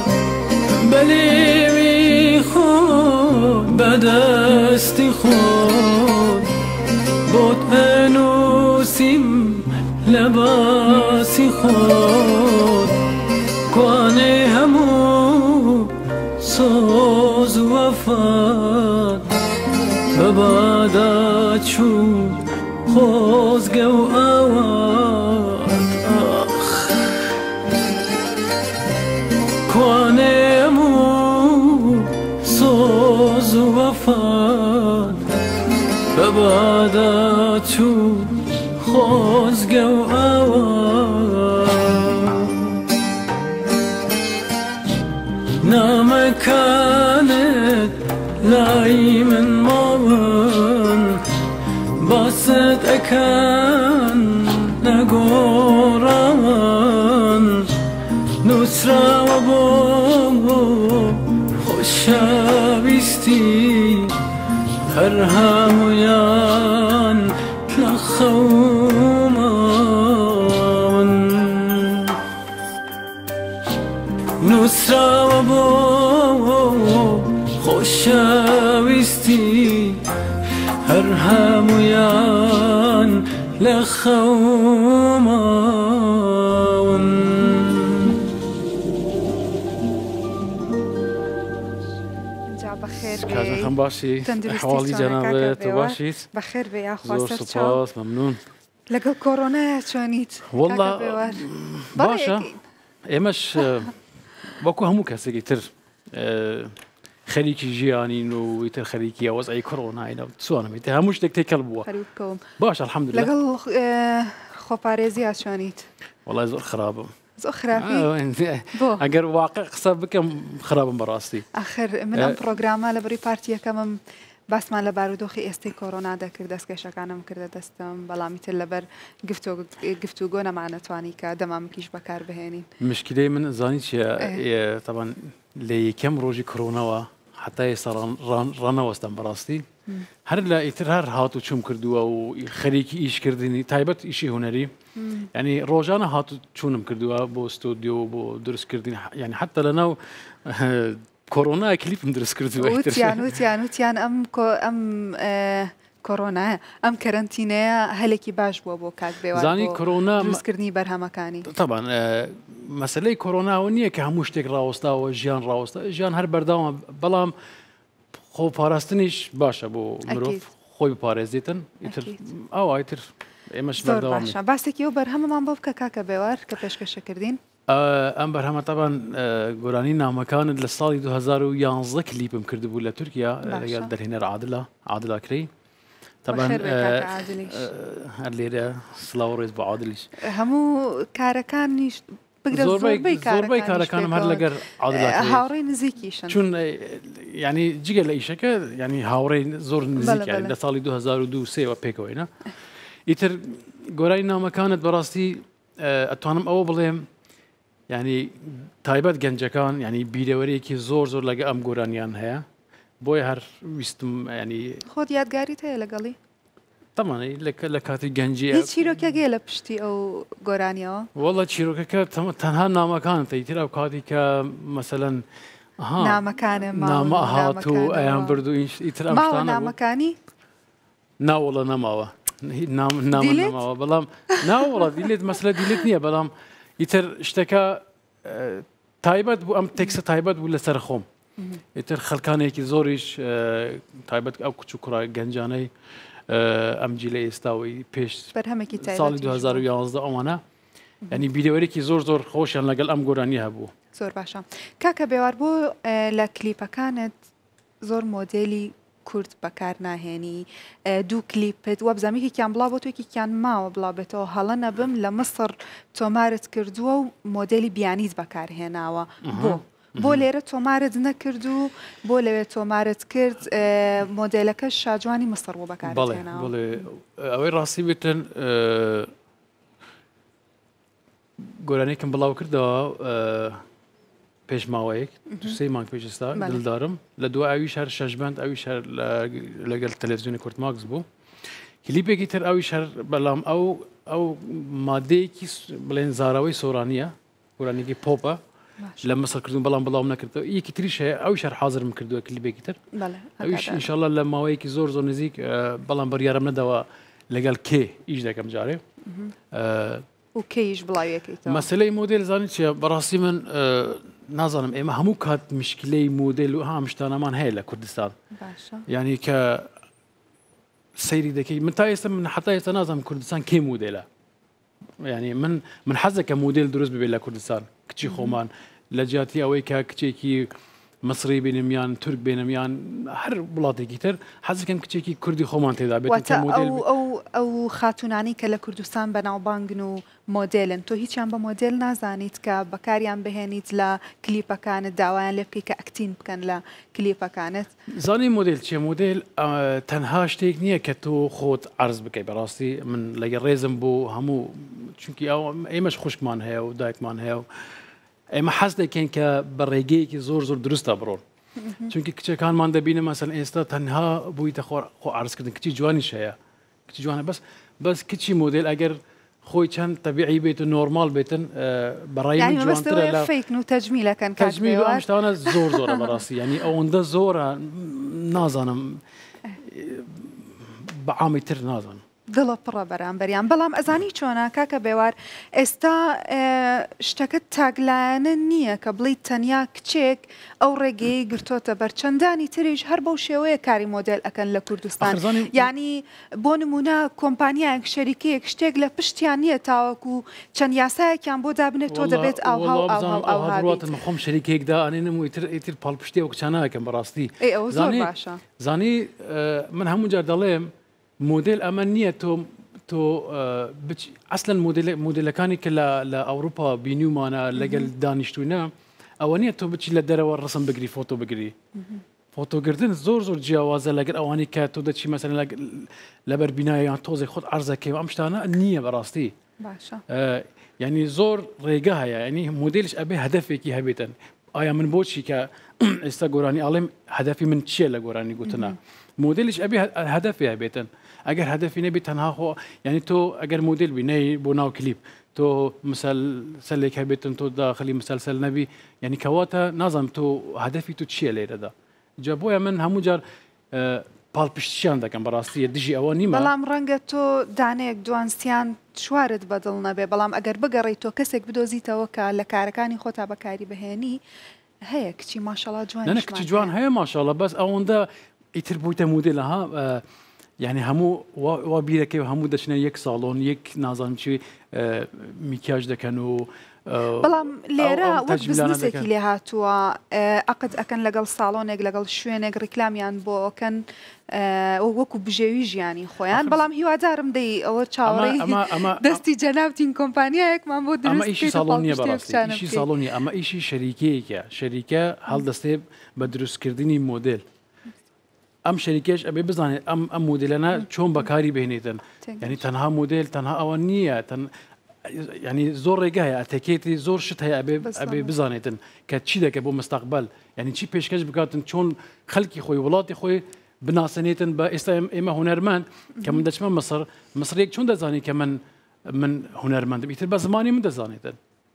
بلی خود بدستی خود با تنوسیم لباسی خود کوانه همو سوز وفات ببادا چون خوزگه و آوات آخ کوانمو سوز وفات ببادا چون خوزگه و آوات نامكانت لاي من موان باست أكان نقوران نسرا وبو خوشابستي هرهام يان تلخومان نسرا وبو خوشاويستي هرهام يان لخومان جا بخير كازن خم باشي حوالي جناب تباشيت بخير بيا زور خواستر سپاس ممنون لەگەڵ کۆڕۆنایە چۆنیت والله باشە ئێمەش وەکو هەموو کەسێکی تر خەریکی ژیانین و ئیتر خەریکی وەزعی کۆڕۆناینە چۆنم ئیتر هەموو شتێک تێکەڵ بووە خەریکەوم باش الحەمدولله لەگەڵ خۆپارێزیە چۆنیت وڵای زۆر خراپم زۆر خراپی بۆ ئەگەر واقع قسە بکەم خراپم بەڕاستی ئاخر من ئەم پرۆگرامە لەبەری پارتیەکەمم باسمان لە بارودۆخی ئێستەی کۆڕۆنا دەکرد دەستکێشەکانم کردە دەستم بەڵامی تر لەبەر گفتوگۆ نەمانەتوانی کە دەمامکیش بەکار بهێنین مشکلەی من زانی چیە طبعا لە یەکەم ڕۆژی کۆڕۆنەوە حتا ئێستا ڕەنەوەستم بەڕاستی هەر لە ئیتر هەر هاتو چوم کردووە و خەریکی ئیشکردنی تایبەت ئیشی هوەری ینی ڕۆژانە هاتو چوونم کردووە بۆ ستۆدیۆ بۆ دروستکردنی ینی حتا لەناو کۆڕۆنا کلیپم دروست کردووە وتیان ئەم کۆڕۆنایە ئەم کەرەنتینەیە هەلێکی باش بووە بۆ کاک بێوار زانی کۆڕۆنا دروستکردنی بەرهەمەکانی طبعا مەسلەی کۆڕۆناوە نییە کە هەموو شتێک ڕاوەستاوە ژیان ڕاوەستا ژیان هەر بەرداوە بەڵام خۆپاراستنیش باشە بۆ مرۆڤ خۆی بپارێزیتن ئیتر ئەو ئایتر ئێمەش بەردەوام باشە باسێکی ئەو بەرهەمەمان بۆ بکە کاکە بێوار کە پێشکەشەکردین ئەم بەرهەمە تەبان گۆرانی نامەکانت لە ساڵی 2011 کلیپم کردبوو لە تورکیا لەگەڵ دەرهێنەر عادلا کڕی طبعا هەر لێرە سڵاو ڕێز بۆ عادلیش هەموو کارەکانیش زۆربەی کارەکانم هەر لەگەر هاوڕێی نزیکیشن چون ینی جگە لە ئیشەکە ینی هاوڕێی زۆر نزیک لە ساڵی 2023 پێکەوەینە ئیتر گۆرانی نامەکانت بەڕاستی ئەتوانم ئەوە بڵێم ینی تایبەت گەنجەکان ینی بیرەوەرێکی زۆر لەگە ئەم گۆرانیان هەیە بۆیە هەر ویستم ینی خۆت یادگاریت هەیە لەگەڵی تەمانی لە کاتی گەنجی چیرۆکەگێ لە پشتی ئەو گۆرانیەوە وەڵە چیرۆکەکە تەنها نامەکانت ئیتر ئەو کاتی کە مەسەلەن نامەکانە نامە هات و ئەیان برد و ئیتر ئەم نامەکانی ناوەڵە نەماوە نامەوە بەڵام ناوەڵە دیلێت مەسلە دیلێت نییە بەڵام ئیتر شتەکە تایبەت بوو ئەم تێکسە تایبەت بوو لەسەر خۆم ئیتر خەڵکانێکی زۆریش تایبەت ئەو کچ و کوڕای گەنجانەی ئەم جیلە ئێستاوی پێش بەرهەمێکی ساڵی 2011 ئەوانە ینی بیدەوەرێکی زۆر خۆشیان لەگەڵ ئەم گۆرانی هەبوو. زۆر باشە کاکە بێوار بۆ لە کلیپەکانت زۆر مۆدێلی کورد بەکار ناهێنی دوو کلیپت وە بزانێکیان بڵاو بۆ توێکیان ماوە بڵاوبێتەوە هەڵە نەبم لە مەسڕ تۆمارت کردووە و مۆدلی بیانیت بەکارهێناوە بۆ لێرە تۆمارت نەکرد و بۆ لەوێ تۆمارت کرد مۆدلەکە شاجوانی مەسڕ بۆ بەکارهێناوە. ئەوەی ڕاستی بێتن گۆرانێکم بڵاو کردەوە پێش ماوەیەک سێ مانگ پێشستا دڵدارم لە دو ئاوی شار شەشبند ئەوی شار لەگەڵ تەلەڤیزیۆنی کورتماکس بوو کلیپێکی تر ئەوی شار بەڵام ئەو مادەیەکی بڵێن زاراوەی سۆرانیە گۆرانێکی پۆپە لە مەسڵ کردون بەڵام بڵاو نەکردەوە یەکی تریش هەیە ئەوی شار حازرم کردووە کلیپێکی تر ئەویش ئینشاءالله لە ماوەیەکی زۆر نزیک بەڵام بڕیارم نەداوە لەگەڵ کێ ئیش دەکەم جارێ و کەیش بڵاویەکەیتەوە مەسلەی مۆدل زانیت چیە بەڕاستی من نازانم ئێمە هەموو کات مشکلەی مۆدل و هەم شتانەمان هەیە لە کوردستان ینی کە سەیری دەکەی من تا ئێستا من حتا ئێستا نازانم کوردستان کێ مۆدلە ینی من حەزەکە مۆدل دروست ببێت لە کوردستان کچی خۆمان لە جیاتی ئەوەی کە کچێکی مصری بینم یان تورک بینم یان هەر وڵاتێکی تر حەزەکەم کچێکی کوردی خۆمان تێدا بێت ئەو خاتونانی کە لە کوردستان بەناوبانگن و مۆدلن تۆ هیچیان بە مۆدل نازانیت کە بەکاریان بهێنیت لە کلیپەکانت داوایان لێ بکەی کە ئەکتین بکەن لە کلیپەکانت زانی مۆدل چیە مۆدل تەنها شتێک نییە کە تۆ خۆت عرض بکەی بەڕاستی من لەگە ڕێزم بۆ هەموو چونکی ئێمەش خوشکمان هەیە و دایکمان هەیە و ئێمە حەز دەکەین کە بە ڕێگەیەکی زۆر دروستە بڕۆن چونکی کچەکانمان دەبینە مەسەن ئێستا تەنها بوویتە خۆ عرضکردن کچی جوانیش هەیە کچی جوانە بەس کچی مۆدل ئەگەر خۆی چەند تەبیعی بێت و نۆرمال بێتن بەڕای من جوانترە لە فیکن و تەجمیلەکەن تەجمیل ئەم شتانە زۆرە بەڕاستی ینی ئەوەندە زۆرە نازانم بەعامی تر نازانم دڵە پڕە بەرامبەریان بەڵام ئەزانی چۆنا کاکە بێوار ئێستا شتەکە تاگلایەنە نییە کە بڵیت تەنیا کچێک ئەو ڕێگەی گرتۆتە بەر چەندانی تریش هەر بەو شێوەیە کاری مۆدل ئەکەن لە کوردستان ینی بۆ نمونە کۆمپانیایەک شەریکەیەک شتێک لە پشتیان نییە تاوەکو چەند یاسایەکیان بۆ دابنێت تۆ دەبێت ئاوهاواتم خۆم شەریکێکدا ئەنێنم و ئیتر پاڵپشتی ئەو کچانەکەم بەڕاستی زۆر باشە زانی من هەموو جار دەڵێم مۆدل ئەمە نییە تۆ ئەسلەن مۆدلەکانی کە لە ئەوروپا بینیومانە لەگەل دانیشتوونە ئەوە نییە تۆ بچی لە دەرەوە ڕسم بگری فۆتۆ بگری فۆتۆگرتن زۆر جیاوازە لەگەر ئەوانی کە تۆ دەچی مەسەن لەبەر بینایان تۆزی خۆت عرضەکەی ئەم شتانە نییە بەڕاستی ینی زۆر ڕێگە هەیە ینی مۆدلش ئەبێ هەدەفێکی هەبێتن ئایا من بۆچی کە ئێستا گۆرانی ئاڵێم هەدەفی من چییە لە گۆرانی گوتنە مۆدلش ئەبێ هەدەفی هەبێتن ئەگەر هەدەفی نەبێت تەنها خۆ ینی تۆ ئەگەر مۆدل بینەی بۆ ناو کلیپ تۆ مثال سەلێک هەبێتن تۆ داخلی مسلسل نەبی ینی کەواتە نازانم تۆ هەدەفی تو چییە لێرەدا جا بۆیە من هەموو جار پاڵپشتیان دەکەم بەڕاستیە دژی ئەوە نیمە بەڵام ڕەنگە تۆ دانەیەک دوانسیان چوارت بەدڵ نەبێ بەڵام ئەگەر بگەڕیت تۆ کەسێک بدۆزیتەوە کە لە کارەکانی خۆتا بەکاری بهێنی هەیە کچی ماشەڵا جوان کچی جوان هەیە ماشەڵە بەس ئەوەندە ئیتر بوویتە مودێل ها یعنی هەموو وا بیرەکەی هەموو دەچنە یەک ساڵۆن یەک نازانم چی میکیاژ دەکەن و بەڵام لێرە وەک بزنسێکی لێ هاتووە عقد ئەکەن لەگەڵ ساڵۆنێک لەگەڵ شوێنێک ڕیکلامیان بۆ ئەکەن وەکو بژێوی ژیانی خۆیان بەڵام هیوادارم دەی ئەوە چاوەڕێی دەستی جەنابتین کۆمپانیایەکمان بۆ ئیشی ساڵۆنیە بەڕاستی ساڵۆنی ئەمە ئیشی شەریکەیەکە شەریکە هەڵدەستێ بە دروستکردنی مۆدل ئەم شەریکێش ئەبێ بزانێت ئەم مۆدلەنە چۆن بەکاری بهێنێتن ینی تەنها مۆدل تەنها ئەوە نییە ینی زۆر ڕێگە هەیە ئەتەکێتی زۆر شت هەیە ئەبێ بزانێتن کە چی دەکە بۆ مستەقبل ینی چی پێشکەش بکاتن چۆن خەڵکی خۆی وڵاتی خۆی بناسەنێتن بە ئێستا ئێمە هونەرمەند کە من دەچمە مەسڕ مەسرێک چۆن دەزانی کە من هونەرمەندم ئیتر بە زمانی من دەزانێتن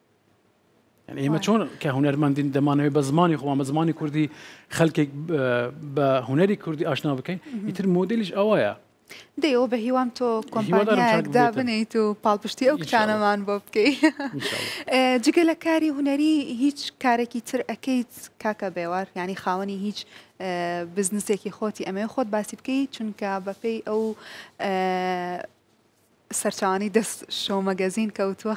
ئێمە چۆن کە هونەرمەندین دەمانەوەی بە زمانی خۆمان بە زمانی کوردی خەڵکێک بە هونەری کوردی ئاشنا بکەین ئیتر مۆدلیش ئەوەیە دەیەوە بە هیوام تۆ کۆمپانیایەکدا بنیت و پاڵپشتی ئەو کچانەمان بۆ بکەیت. جگە لە کاری هونەری هیچ کارێکی تر ئەەکەیت کاکە بێوار، ینی خاوەنی هیچ بزنسێکی خۆتی ئەمێ خۆت باسی بکەیت، چونکە بەپێی ئەو سەرچاوانی دەست شۆ مەگەزین کەوتووە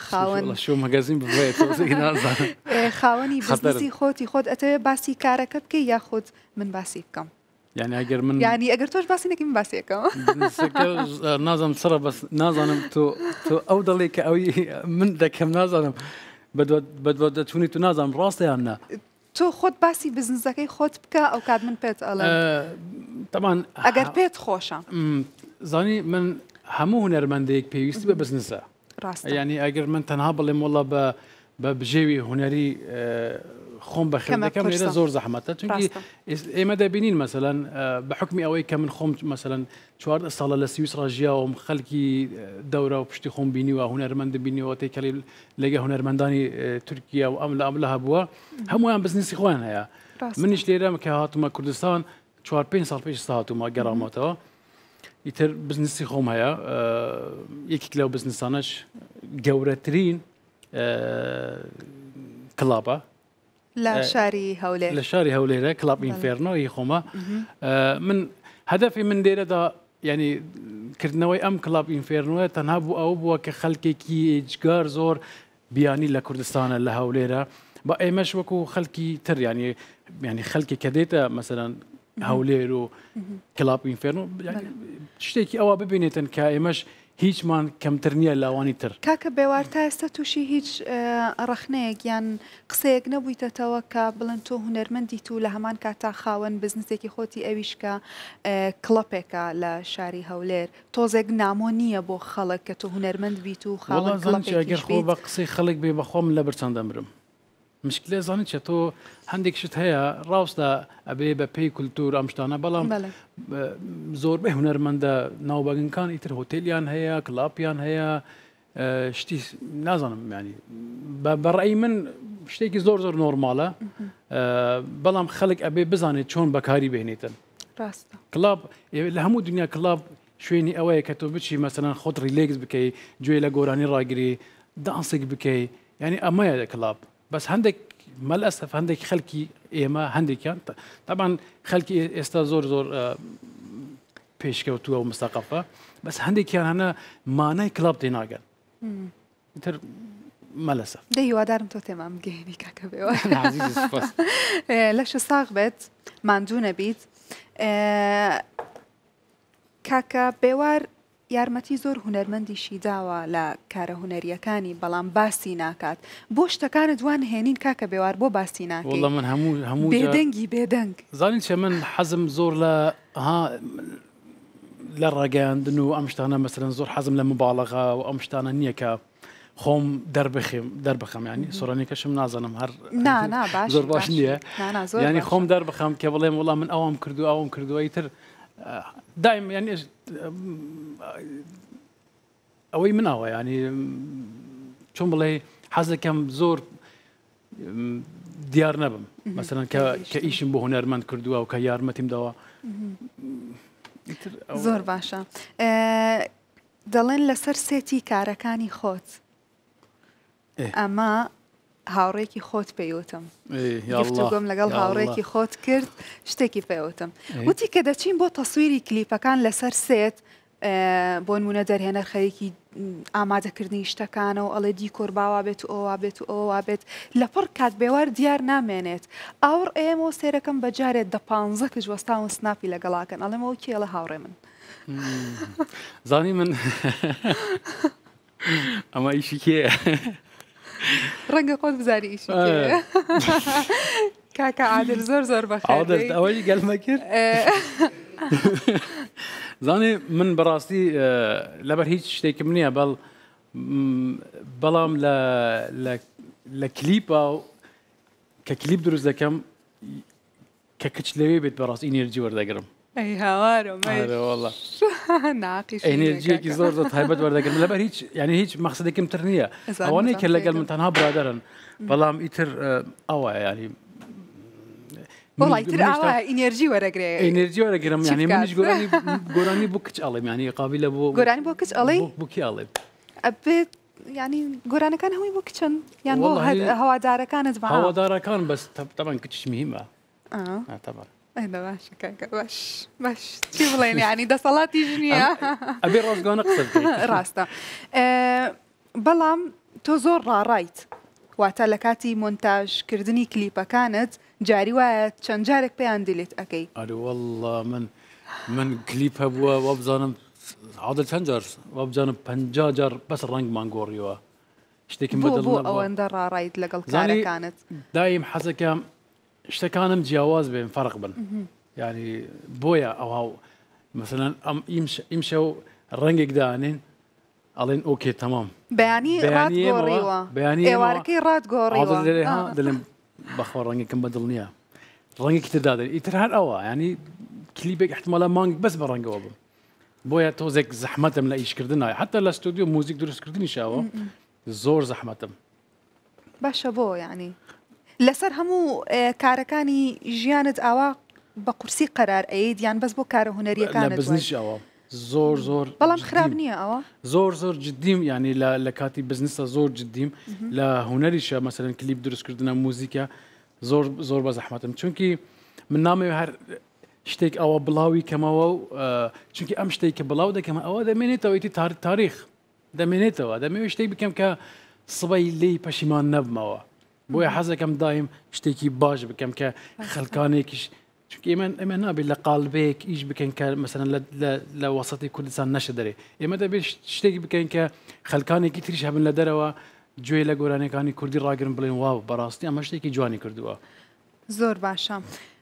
خاوەنی بزنسی خۆتی خۆت ئەتەوێت باسی کارەکە بکەی یا خۆت من باسی بکەم. يعني اگر من يعني اگر توش باسی نکیم باسی کم نازم صرا بس نازم تو او ضليك او من دكم نازم بدو توني تو نازم راسته یا نه تو خود باسی بزنسەکەی خۆت بکە ئەو کات من پێت ئەڵێ طبعا ئەگەر پێت خۆشە زانی من هەموو هونەرمەندێک پێویستی بە بزنسە ڕاستە، يعني ئەگەر من تەنها بڵێم وڵا بە بژێوی هونەری خۆم بەخێمەکەم لێرە زۆر زەحمەتە، چونکی ئێمە دەبینین مەسەلەن بە حکمی ئەوەی کە من خۆم مەسەلەن 4 ساڵە لە سویسرا ژیاوم خەڵکی دەورە و پشتی خۆم بینیوە هونەرمەند بینیوە تێکەڵی لەگە هونەرمەندانی تورکیا و ئەم لە هەبووە هەمویان بزنسی خۆیان هەیە. منیش لێرەم کە هاتومە کوردستان 4-5 ساڵ پێش هاتومە گەڕامەوە ئیتر بزنسی خۆم هەیە. یەکێک لەو بزنسانەش گەورەترین کڵابە لە شاری هەولێرە کلاب ئینفێرنۆ هی خۆمە. من هەدەفی من لێرەدا ینی کردنەوەی ئەم کلاب ئینفێرنۆە تەنها بوو ئەو بووە کە خەڵکێکی هێجگار زۆر بیانی لە کوردستانە لە هەولێرە بە ئێمەش وەکو خەڵکی تر ینی خەڵکی کە دێتە مەسەلەن هەولێر و کلاب ئینفێرنۆ شتێکی ئەوە ببینێتن کە ئێمەش هیچمان کەمتر نییە لاوانی تر. کاکە بێوار تا ئێستا تووشی هیچ ڕەخنەیەک یان قسەیەک نەبوویتەوە کە بڵێن تۆ هونەرمەندی و لە هەمان کاتا خاوەن بزنسێکی خۆتی ئەویشکە کڵپێکە لە شاری هەولێر تۆزێک نامۆ نییە بۆ خەڵک کە تۆ هونەرمەند بیت و خاوەنگەر خۆ بە قسەی خەڵک بێ بەخۆم لە بەرچەند دەمرم. مشکلێ زانیت چە تۆ هەندێک شت هەیە ڕاستە ئەبێ بە پێی کولتور ئەم شتانە بەڵام زۆربەی هونەرمەندە ناوبەگنکان ئیتر هۆتێلیان هەیە کڵاپیان هەیە شتی نازانم ینی بەڕێی من شتێکی زۆر نۆرمالە بەڵام خەڵک ئەبێ بزانێت چۆن بەکاری بهێنێتن. ڕاستە کڵاب لە هەموو دنیا کڵاب شوێنی ئەوەیە کە تۆ بچی مەسەلەن خۆت ریلێکس بکەی گوێ لە گۆرانی ڕاگری دانسێک بکەی ینی ئەمەیە کڵاب. بس هەندێک مەلەسەف هەندێک خەڵکی ئێمە هەندێکیان طبعاً خەڵکی ئێستا زۆر پێشکەوتووە و مستەقەفە بەس هەندێکیان هەنە مانای کڵاب تێناگەن تر مەلەسەف. هیوادارم تۆ تێمام بگەێنی کاکە بێوە لەش ساغ بێت ماندوو نەبیت. کاکە بێوار یارمەتی زۆر هونەرمەندیشی داوە لە کارە هونەریەکانی بەڵام باسی ناکات بۆ شتەکانت دوان هێنین کاکە بێوار بۆ باسی ناکەی. وڵڵا من هەموو بێدەنگ زانین چە من حەزم زۆر لە ڕاگەیاندن و ئەم شتانە مەسەلەن زۆر حەزم لە مباڵغە و ئەم شتانە نییە کە خۆم دەربخەم ینی سۆرانێکەشم نازانم هەر زۆر باش نییە ینی خۆم دەربخەم کە بڵێم وڵام من ئەوام کردو ئەوم کردووەی تر دایم ینی ئەوەی مناوە ینی چۆن بڵێ حەزەکەم زۆر دیار نەبم مەسەلەن کە ئیشم بۆ هونەرمەند کردووە و کە یارمەتیم داوە. زۆر باشە. دەڵێن لەسەر سێتی کارەکانی خۆت ئەمە هاوڕێکی خۆت پێیوتم گفتوگۆم لەگەڵ هاوڕێکی خۆت کرد شتێکی پێوتم وتی کە دەچین بۆ تەسویری کلیپەکان لەسەر سێت بۆ نمونە دەرهێنەر خەریکی ئامادەکردنی شتەکانە و ئەڵێ دیکۆر باوا بێت و ئەووا بێت و ئەووا بێت لەپڕ کات بێوار دیار نامێنێت ئاوڕ ئێمە سێرەکەم بەجارێت 15 کەش وەستاون سناپی لەگەڵاکەن ئەڵێمەوە کێڵە هاوڕێ من زانی من ئەمە ئیشی کێیە ڕەنگە خۆت بزاری ئیشی کێیە کاکە عادل زۆر بەخێر ئەوەی گەلمە کرد زانێ من بەڕاستی لەبەر هیچ شتێکم نییە بەڵام لە کلیپە کە کلیپ دروست دەکەم کە کچ لەوێ بێت بەڕاست ئینێرجی وەردەگرم ئەنێرجیەکی زۆر تایبەت وەردەگرم لەبەر هیچ ینی هیچ مەقسەدێکم تر نییە ئەوانەیە کە لەگەڵ من تەنها برادەرن بەڵام ئیتر ئەوە ینی وڵی تر ئاوا ئینێرجی وەرەگرێ ئێنێرجی وەرەگرم یعنی منیش گۆرانی بۆ کچ ئەڵێم یعنی قابلە بۆ گۆرانی بۆ کچ ئەڵێ بۆکی ئەڵێ ئەبێت ینی گۆرانەکان هەمووی بۆ کچن یان بۆ هەوادارەکانت بە هەوادارەکان بەس طبعا کچش مهمە طبعا باش چی بڵێن ینی دەسەڵاتیش نییە ئەبێ ڕازگانە قسە ڕاستە بەڵام تۆ زۆر ڕاڕایت واتە لە کاتی مۆنتاژکردنی کلیپەکانت جاری وایە چەند جارێک پێیان دیلیت ئەەکەی والله من کلیپ هەبووە وە بزانم عادل چەند جار وە بزانم 50 جار بەس ڕەنگمان گۆڕیوە شتێکم بۆ ئەوەندە ڕاڕایت لەگەڵ کارەکانت دایم حەزەکەم شتەکانم جیاواز بێن فەرق بن ینی بۆیە ئەوها مثلەن ئیم شەو ڕەنگێک دانین ئەڵێن ئۆکێ تەمام بەیانی ڕاتگۆڕیوە ئێوارەکەی ڕاتگۆڕیوە دڵێم بەخۆ ڕەنگێکم بەدڵ نییە ڕەنگێکی تردادێن ئیتر هەر ئەوە ینی کلیپێک احتمالە مانگ بەس بە ڕەنگەوە بم بۆیە تۆزێک زەحمەتم لە ئیشکردن نایە حتا لە ستودیۆ موزیک دروستکردنی شاوە زۆر زەحمەتم باشە بۆ ینی لەسەر هەموو کارەکانی ژیانت ئاوا بە قورسی قەرار ئەیت یان بەس بۆ کارە هونەریەکانت بزنیشەوە زۆر بەڵام خراپ نییە ئەوە زۆر جدیم ینی لە کاتی بزنسە زۆر جدیم لە هونەریشە مەسەرەن کلیپ دروستکردنە موزیکە زۆر بە زەحمەتم چونکی من نامەوێت هەر شتێک ئەوە بڵاوی کەمەوە و چونکی ئەم شتێک کە بڵاو دەکەم ئەوە دەمێنێتەوە ئیتی تاریخ دەمێنێتەوە دەمەوێت شتێک بکەم کە سبەی لی پەشیمان نەبمەوە بۆیە حەزەکەم دایم شتێکی باش بکەم کە خەلکانێکیش چونکە ئێمە نابێت لە قالبەیەک ئیش بکەن کە مەسەرەن لە وەسەتی کوردستان نەشە دەرێ ئێمە دەبێت شتێکی بکەین کە خەلکانێکی تریش هەبن لە دەرەوە گوێ لە گۆرانەکانی کوردی ڕاگرن بڵێن واو بەڕاستی ئەمە شتێکی جوانی کردووە زۆر باشە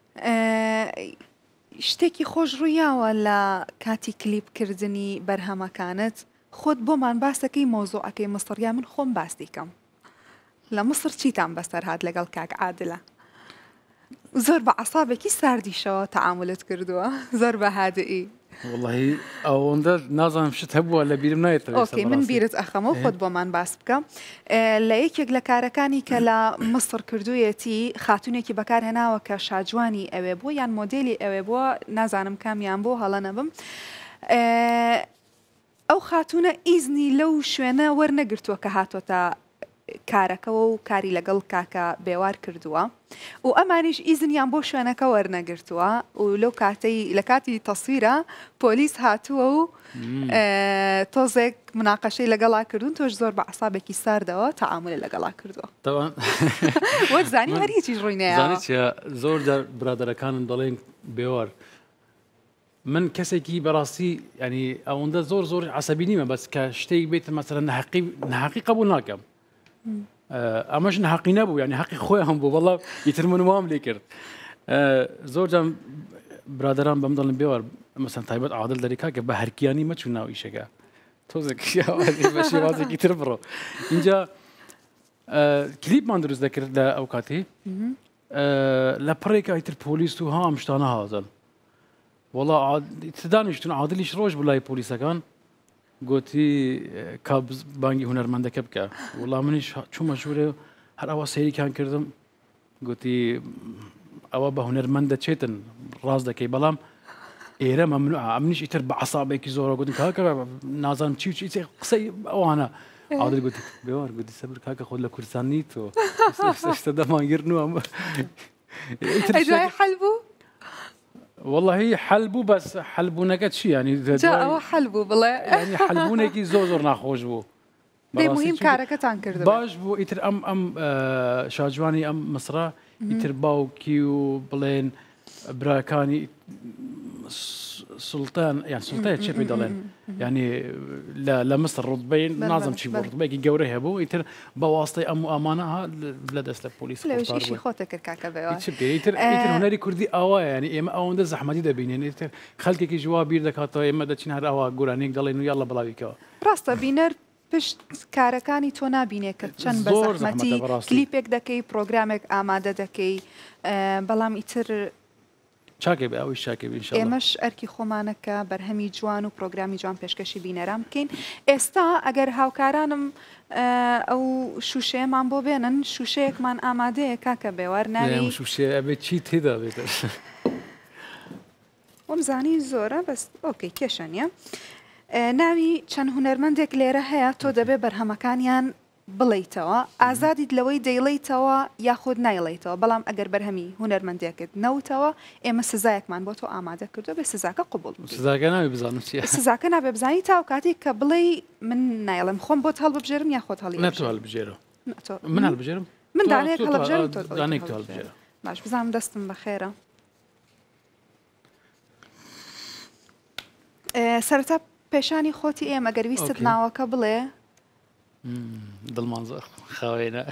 شتێکی خۆش ڕوویاوە لە کاتی کلیپکردنی بەرهەمەکانت خۆت بۆمان باسەکەی مۆزۆعەکەی مەسڕیا من خۆم باس دیکەم لە مصر چیتان بەسەر هات لەگەڵ کاک عادلە زۆر بە عەسابێکی ساردیشەوە تەعاملت کردووە زۆر بە هادئی وڵی ئەوەندە نازانم شت هەبووە لە بیرم نایێتەوە ئۆکەی من بیرت ئەخەمە و خۆت بۆمان باس بکەم لە یەکێک لە کارەکانی کە لە مصر کردوویەتی خاتونێکی بەکارهێناوە کە شاجوانی ئەوێ بووە یان مۆدێلی ئەوێ بووە نازانم کامیان بۆ هەڵە نەبم ئەو خاتونە ئیزنی لەو شوێنە وەرنەگرتووە کە هاتۆتە کارەکەەوە و کاری لەگەڵ کاکە بێوار کردووە و ئەمانیش ئیزنیان بۆ شوێنەکە وەرنەگرتووە و لەو کاتەی لە کاتی تەسویرە پۆلیس هاتووە و تۆزێک مناقەشەی لەگەڵا کردوون تۆش زۆر بە عەسابێکی ساردەوە تەعامل لەگەڵا کردووە وەرزانی هەریەکیش ڕووی نەیە زۆر برادەرەکانم دەڵێن بێوار من کەسێکی بەڕاستی ینی ئەوەندە زۆر عەسەبی نیمە بەس کە شتێک بێت مەسەرەن نەحەقی قبول ناکەم ئەمەش نەحەقی نەبوو ینی حەقی خۆیان بوو بەڵام ئیتر من وام لێ کرد زۆر جام برادەران بەم دەڵێن بێوار مەسەن تایبەت عادل دەریکا کە بە هەرکیانی مەچوو ناو ئیشەکە تۆزێکی بە شێوازێکی تر بڕۆ اینجا کلیپمان دروست دەکرد لە ئەو کاتی لە پڕێکە ئیتر پۆلیس و هەم شتانە هازن وڵا دانیشتون عادلیش ڕۆژ بڵای پۆلیسەکان گوتی کابز بانگی هونەرمەندەکە بکە وڵا منیش چوومە ژوورێ هەر ئەوە سەیریکان کردم گوتی ئەوە بە هونەرمەند دەچێتن ڕاز دەکەی بەڵام ئێرە مەمنوع ئەمنیش ئیتر بە عەسابێکی زۆرە گوتن کاکە نازانم چی قسەی ئەوانە عادل گوتی بێوار گوتی سەبر کاکە خۆت لە کوردستان نیت و شتە دەمانگرنووە حەل بوو والله حەل بوو بەس حەلبوونەکە چی ینی ئەوە حەل بوو بڵێ ینی حەلبوونێکی زۆر ناخۆش بوو دەی مهم کارەکەتان کرد باش بوو ئیتر ئەم شاجوانی ئەم مەسرە ئیتر باوکی و بڵێن براکانی سڵتان یان سڵتەیە چێ پێی دەڵێن ینی لە مەسر ڕوتبەی نازم چی بۆ ڕوتبەیەکی گەورە هەبوو ئیتر بە واستەی ئەم و ئامانەها لە دەست لە پۆلیس لەشی خۆتە کرد کاکە بێوە ئیتر هونەری کوردی ئەوە ینی ئێمە ئەوەندە زەحمەتی دەبینێن ئیتر خەڵکێکی ژوا بیر دەکاتەوە ئێمە دەچین هەر ئەوە گۆرانێک دەڵێن و یاڵە بڵاویکەوە ڕاستە بینەر پشت کارەکانی تۆ نابینێ کە چەند بە زەحمەتی کلیپێک دەکەی پرۆگرامێک ئامادە دەکەی بەڵام ئیتر چاکێ بێ ئەوی چاکێ بێ ئینشاءالله. ئێمەش ئەرکی خۆمانەکە بەرهەمی جوان و پرۆگرامی جوان پێشکەشی بینەران بکەین. ئێستا ئەگەر هاوکارانم ئەو شوشەیەمان بۆ بێنن شوشەیەکمان ئامادەیە کاکە بێوار ناوی شوشێ ئەبێت چی تێدا بێت وەمزانی زۆرە بەس ئۆکەی کێشە نییە. ناوی چەند هونەرمەندێک لێرە هەیە تۆ دەبێ بەرهەمەکانیان بڵیتەوە ئازادیت لەوەی دەیڵیتەوە یاخود نایڵیتەوە بەڵام ئەگەر بەرهەمی هونەرمەندێکت نەوتەوە ئێمە سزایەکمان بۆ تۆ ئامادە کردو بێ سزاکە قوبڵ سزاکە ناوی بزانم چیە سزاکە نابێ بزانی تا کاتی کە بڵێ من نایڵم خۆم بۆ هەڵبژێرم یا خۆت هەڵی نەتۆ هەڵبژێرە من هەڵبژێرم من دانەیەک هەڵبژێرم تۆ دانێک تۆ هەڵبژێرە باش بزانم دەستم بەخێرە. سەرەتا پێشانی خۆتی ئێمە گەر ویستت ناوەکە بڵێ دڵمان زۆر خاوێنە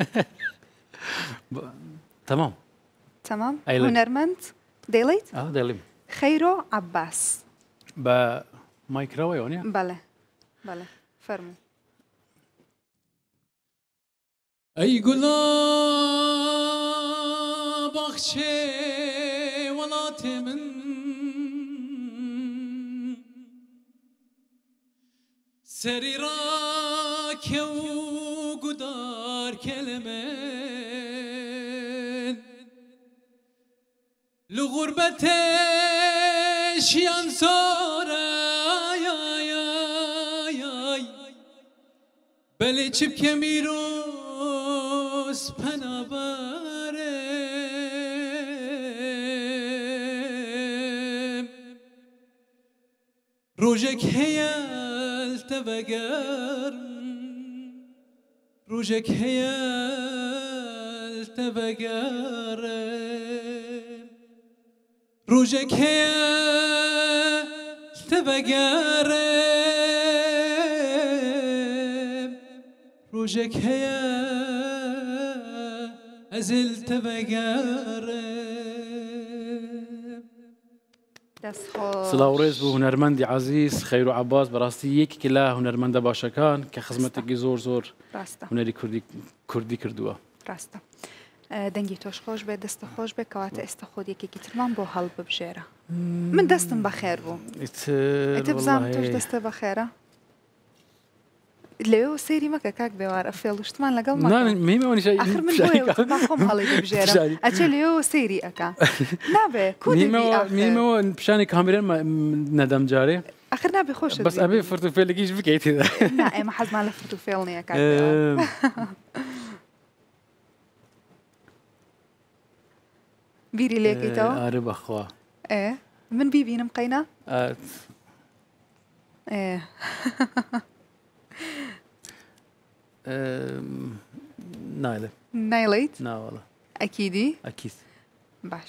تەمام تەمام هونەرمەند دەیڵیت دەڵیم خەیرۆ عەباس بە مایکرەوەیەوە نیە بەڵێ بەڵێ فەرموو. ئەی گوڵە باخچێ وڵاتێ من سەری ڕاکێ و گودار کەلمێن لە غوربەتێشیان زۆرە بەلێ چ بکە میرۆز پەنابارێم ڕۆژێک هەیە ڕۆژێک هەیە تەبەگەرم ڕۆژێک هەیە تەبەگەرم ڕۆژێک هەیە ئەزل تەبەگەرم. سلااوڕێز بوو هونەرمەندی عەزیز خەیر و عەباس بەڕاستی یەکێکی لە هونەرمەندە باشەکان کە خزمەتێکی زۆر زۆر هونەری کوردی کردووە. ڕاستە دەنگی تۆش خۆش بێت دەستە خۆش بێت کەواتە ئێستا خۆت یەکێکی ترمان بۆ هەڵ ببژێرە. من دەستم بەخێر بوو بزانم تۆش دەستە بەخێرە لەوێ سەیری مەکە کاک بێوارە فێڵشتمان لەگەڵ آخر من خۆم هەڵی ببژێرە ئەچێ لێەوە سەیری ئەکا نابێ میمەوە پیشانی کامیرەن نەدەم جارێ آخر نابێ خۆش بەس ئەبێ فرتوفێلێکیش بکەیت نا ئێمە حەزمان لە فرتوفێڵ نییە کاک بیری لێکەیتەوە ئارە بەخوا من بیبینم قەینا نایڵێ نایڵیت ناوەڵە ئەکیدی ئەکید باش.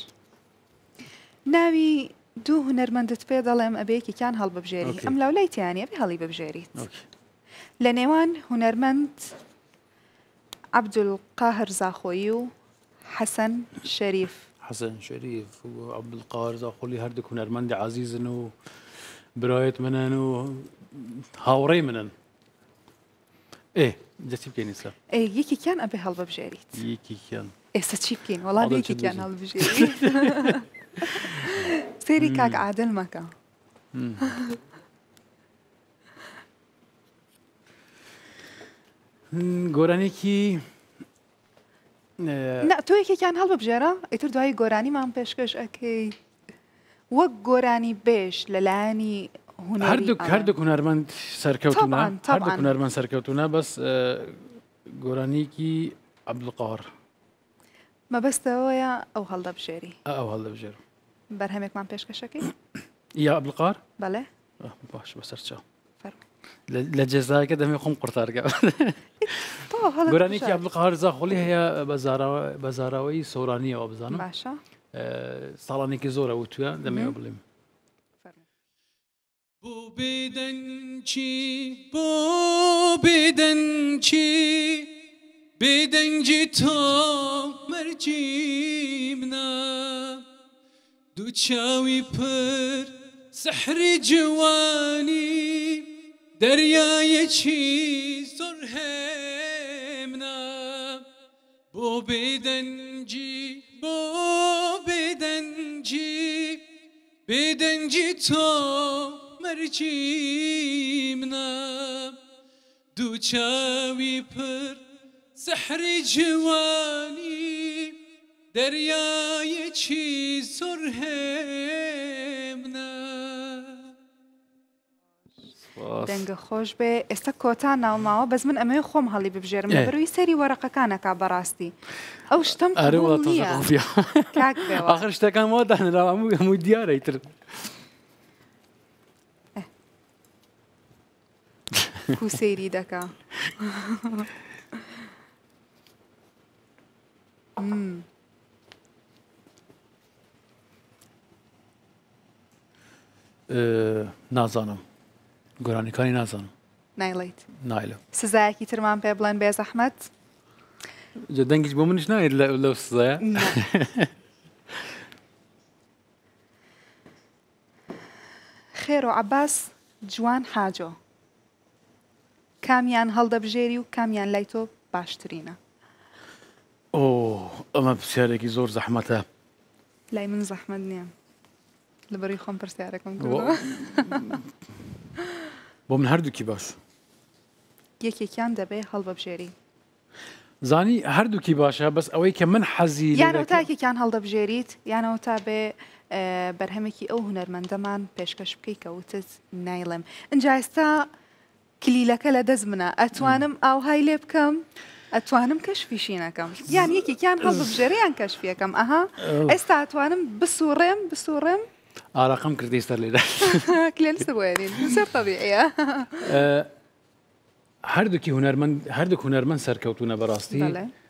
ناوی دوو هونەرمەندت پێ دەڵێم ئەبەیەکیان هەڵببژێری ئەم لەولای تیانە بێ هەڵی ببژێریت لە نێوان هونەرمەند عەبدولقاهر زاخۆیی و حەسەن شەریف. حەسەن شەریف و عەبدولقاهر زاخۆلی هەردوو هونەرمەندی عەزیزن و برایەت منن و هاوڕێی منن. دەستی بکەین ئێستا یەکێکیان ئەبێ هەڵببژێریت یەکێکیان ئێستا چی بکەین وەڵام یەکێکیان هەڵبژێری سێری کاک عادل مەکە گۆرانێکی تۆ یەکێکیان هەڵببژێرە ئیتر دوای گۆرانیمان پێشکەش ئەکەی وەک گۆرانی بێش لەلایەنی هەردوو هونەرمەند سەرکەوتونە هەردوو هونەرمەند سەرکەوتونە بەس گۆرانیکی عەبدولقاهر مەبەستەوەیە ئەو هەڵدەبژێری ئەو هەڵدەبژێرم بەرهەمێکمان پێشکەشەکەی یا عەبدولقاهر بەڵێ باش بەسەر چاو لە جێزایەکە دەمێ خۆم قورتارگە گۆرانێکی عەبدولقاهر زاخۆلی هەیە بە زاراوەی سۆرانیەوە بزانم باشە ساڵانێکی زۆرە وتووە دەمێ بڵێم بۆ بێدەنگی بێدەنگی تۆ مەرجی منە دوو چاوی پر سەحری جوانی دەریایەکی زۆر هێمنە بۆ بێدەنگی بێدەنگی تۆ مەرجی منە دوو چاوی پر سەحری جوانی دەریایەکی زۆر هێمنە دەنگە خۆش بێ ئێستا کۆتان ناوماوە بەس من ئەمەوێ خۆم هەڵی ببژێرم لەبەروی سەری وەرەقەکانەکە بەڕاستی ئەو شتم قبول نییە کاک بێەوە آخر شتەکان وا دانراوە هەموو دیارە ئیتر کو سەیری دەکا نازانم گۆرانیەکانی نازانم نایڵیت نایلم سزایەکی ترمان پێ بڵێن بێ زەحمەت دەنگیش بۆ منیش نایێت لەو سزایە خێر و عەباس جوان حاجۆ کامیان هەڵدەبژێری و کامیان لای تۆ باشترینە ئۆ ئەمە پرسیارێکی زۆر زەحمەتە لای من زەحمەت نییە لەبەری خۆم پرسیارەکەم کردەوە بۆ من هەردووکی باش یەکێکیان دەبێ هەڵبەبژێری زانی هەردووکی باشە بەس ئەوەی کە من حەزی یانەوە تاکێکیان هەڵدەبژێریت یانەوە تا بێ بەرهەمێکی ئەو هونەرمەندەمان پێشکەش بکەی کە وتت نایڵێم ئەجا ئێستا کلیلەکە لە دەست منە ئەتوانم ئاوهای لێ بکەم ئەتوانم کەشفیشی نەکەم یان یەکێکیان هەڵبژێریان کەشفیەکەم ئەها ئێستا ئەتوانم بسوڕێم ئاراقەم کردی ئێستا لێرە کلێنس بۆێنین زۆر طەبیعیە هەردووکی هەردووک هونەرمەند سەرکەوتونە بەڕاستی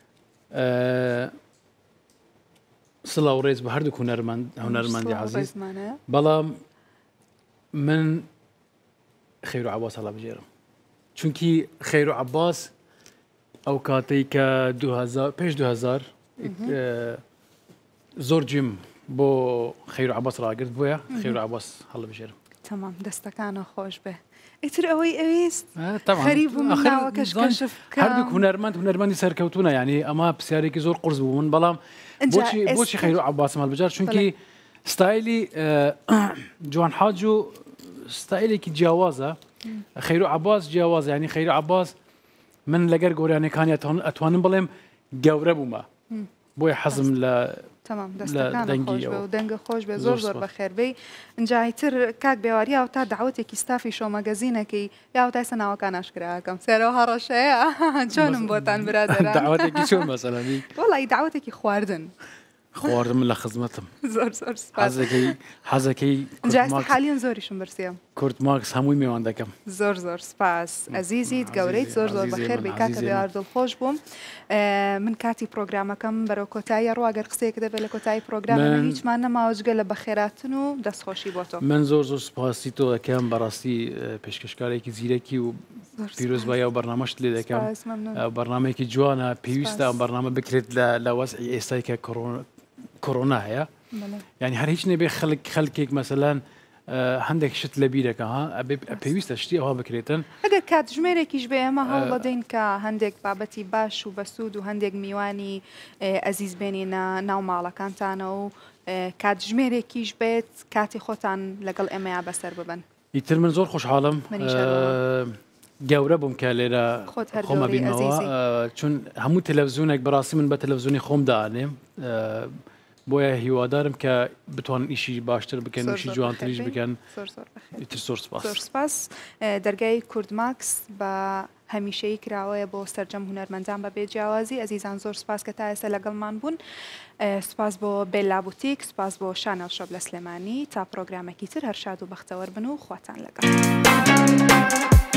سڵاو و ڕێز بە هەردووک هونەرمەندی عەزیز بەڵام من خەیر و عەباس هەڵەبژێرم چونکی خەیر و عەباس ئەو کاتەی کە پێش 2000 زۆر جیم بۆ خەیر و عەباس ڕاگرت بۆیە خەیر و عەباس هەڵەبژێرم تەمام دەستەکانە خۆش بێ ئیتر ئەوەی ئەویست خەریب و مناوەکەش کەشف هەردووک هونەرمەندی سەرکەوتونە یعنی ئەمە پرسیارێکی زۆر قورس بوو من بەڵام بۆچی خەیر و عەباسم هەڵبژار چونکی ستایلی جوان حاج و ستایلێکی جیاوازە خەیر و عەباس جیاوازە یعنی خەیر و عەباس من لەگەر گۆرانیەکانی ئەتوانم بڵێم گەورە بوومە بۆیە حەزم لە تمام دەستەکانە خۆش بێ و دەنگە خۆش بێ زۆر زۆر بەخێربەی ئەنجایتر کاک بێواریە و تا داوەتێکی ستافی شۆمەگەزینەکەی یاوتای سەناوەکان ئاشکراکەم سێرەوە هەڕەشەیە چۆنم بۆتان برادەران داوەتێکی چۆن مەسەلەنی وەڵی داوەتێکی خواردن خواردم لە خزمەتم زۆر زۆر سپاس حەزەکەی حالیان زۆریشم برسیە کورت ماکس هەمووی میوان دەکەم زۆر زۆر سپاس ئەزیزیت گەورەیت زۆر زۆر بەخێر بێ کاکە بێوار دڵخۆش بووم من کاتی پرۆگرامەکەم بەرەو کۆتایی ڕواگەر قسەیەک دەبێت لە کۆتایی پرۆگرام هیچمان نەماوەجگە لە بەخێراتن و دەستخۆشی بۆ تۆ من زۆر زۆر سپاسی تۆ دەکەم بەڕاستی پێشکەشکارێکی زیرەکی و پیرۆزبایی و بەرنامەشت لێ دەکەم بەرنامەیەکی جوانە پێویستە بەرنامە بکرێت لە وەزعی ئێستای کە کۆرۆنا هەیە یعنی هەر هیچ نەبێ خەڵکێک مەسەلەن هەندێک شت لە بیرەکە پێویستە شتی ئەوها بکرێتن ئەگەر کاتژمێرێکیش بێ ئەمە هەڵ بەدەین کە هەندێک بابەتی باش و بەسوود و هەندێک میوانی ئەزیز بێنینە ناو ماڵەکانتانە و کاتژمێرێکیش بێت کاتی خۆتان لەگەڵ ئێمەیا بەسەر ببن ئیتر من زۆر خۆشحاڵم گەورە بووم کە لێرە خۆمە بینەوە چون هەموو تەلەڤیزیۆنێک بەڕاستی من بە تەلەڤیزیۆنی خۆم دانێم بۆیە هیوادارم کە بتوانن ئیشی باشتر بکەن وشی جوانتریش بکەن زۆر سپاس دەرگای کورد ماکس بە هەمیشەی کراوەیە بۆ سەرجەم هونەرمەندان بە بێجیاوازی ئەزیزان زۆر سپاس کە تا ئێستا لەگەڵمان بوون سپاس بۆ بێلا بوتیک سپاس بۆ شانەڵ شۆب لە سلێمانی تا پرۆگرامێکی تر هەر شاد و بەختەوەر بن و خواتان لەگەڵ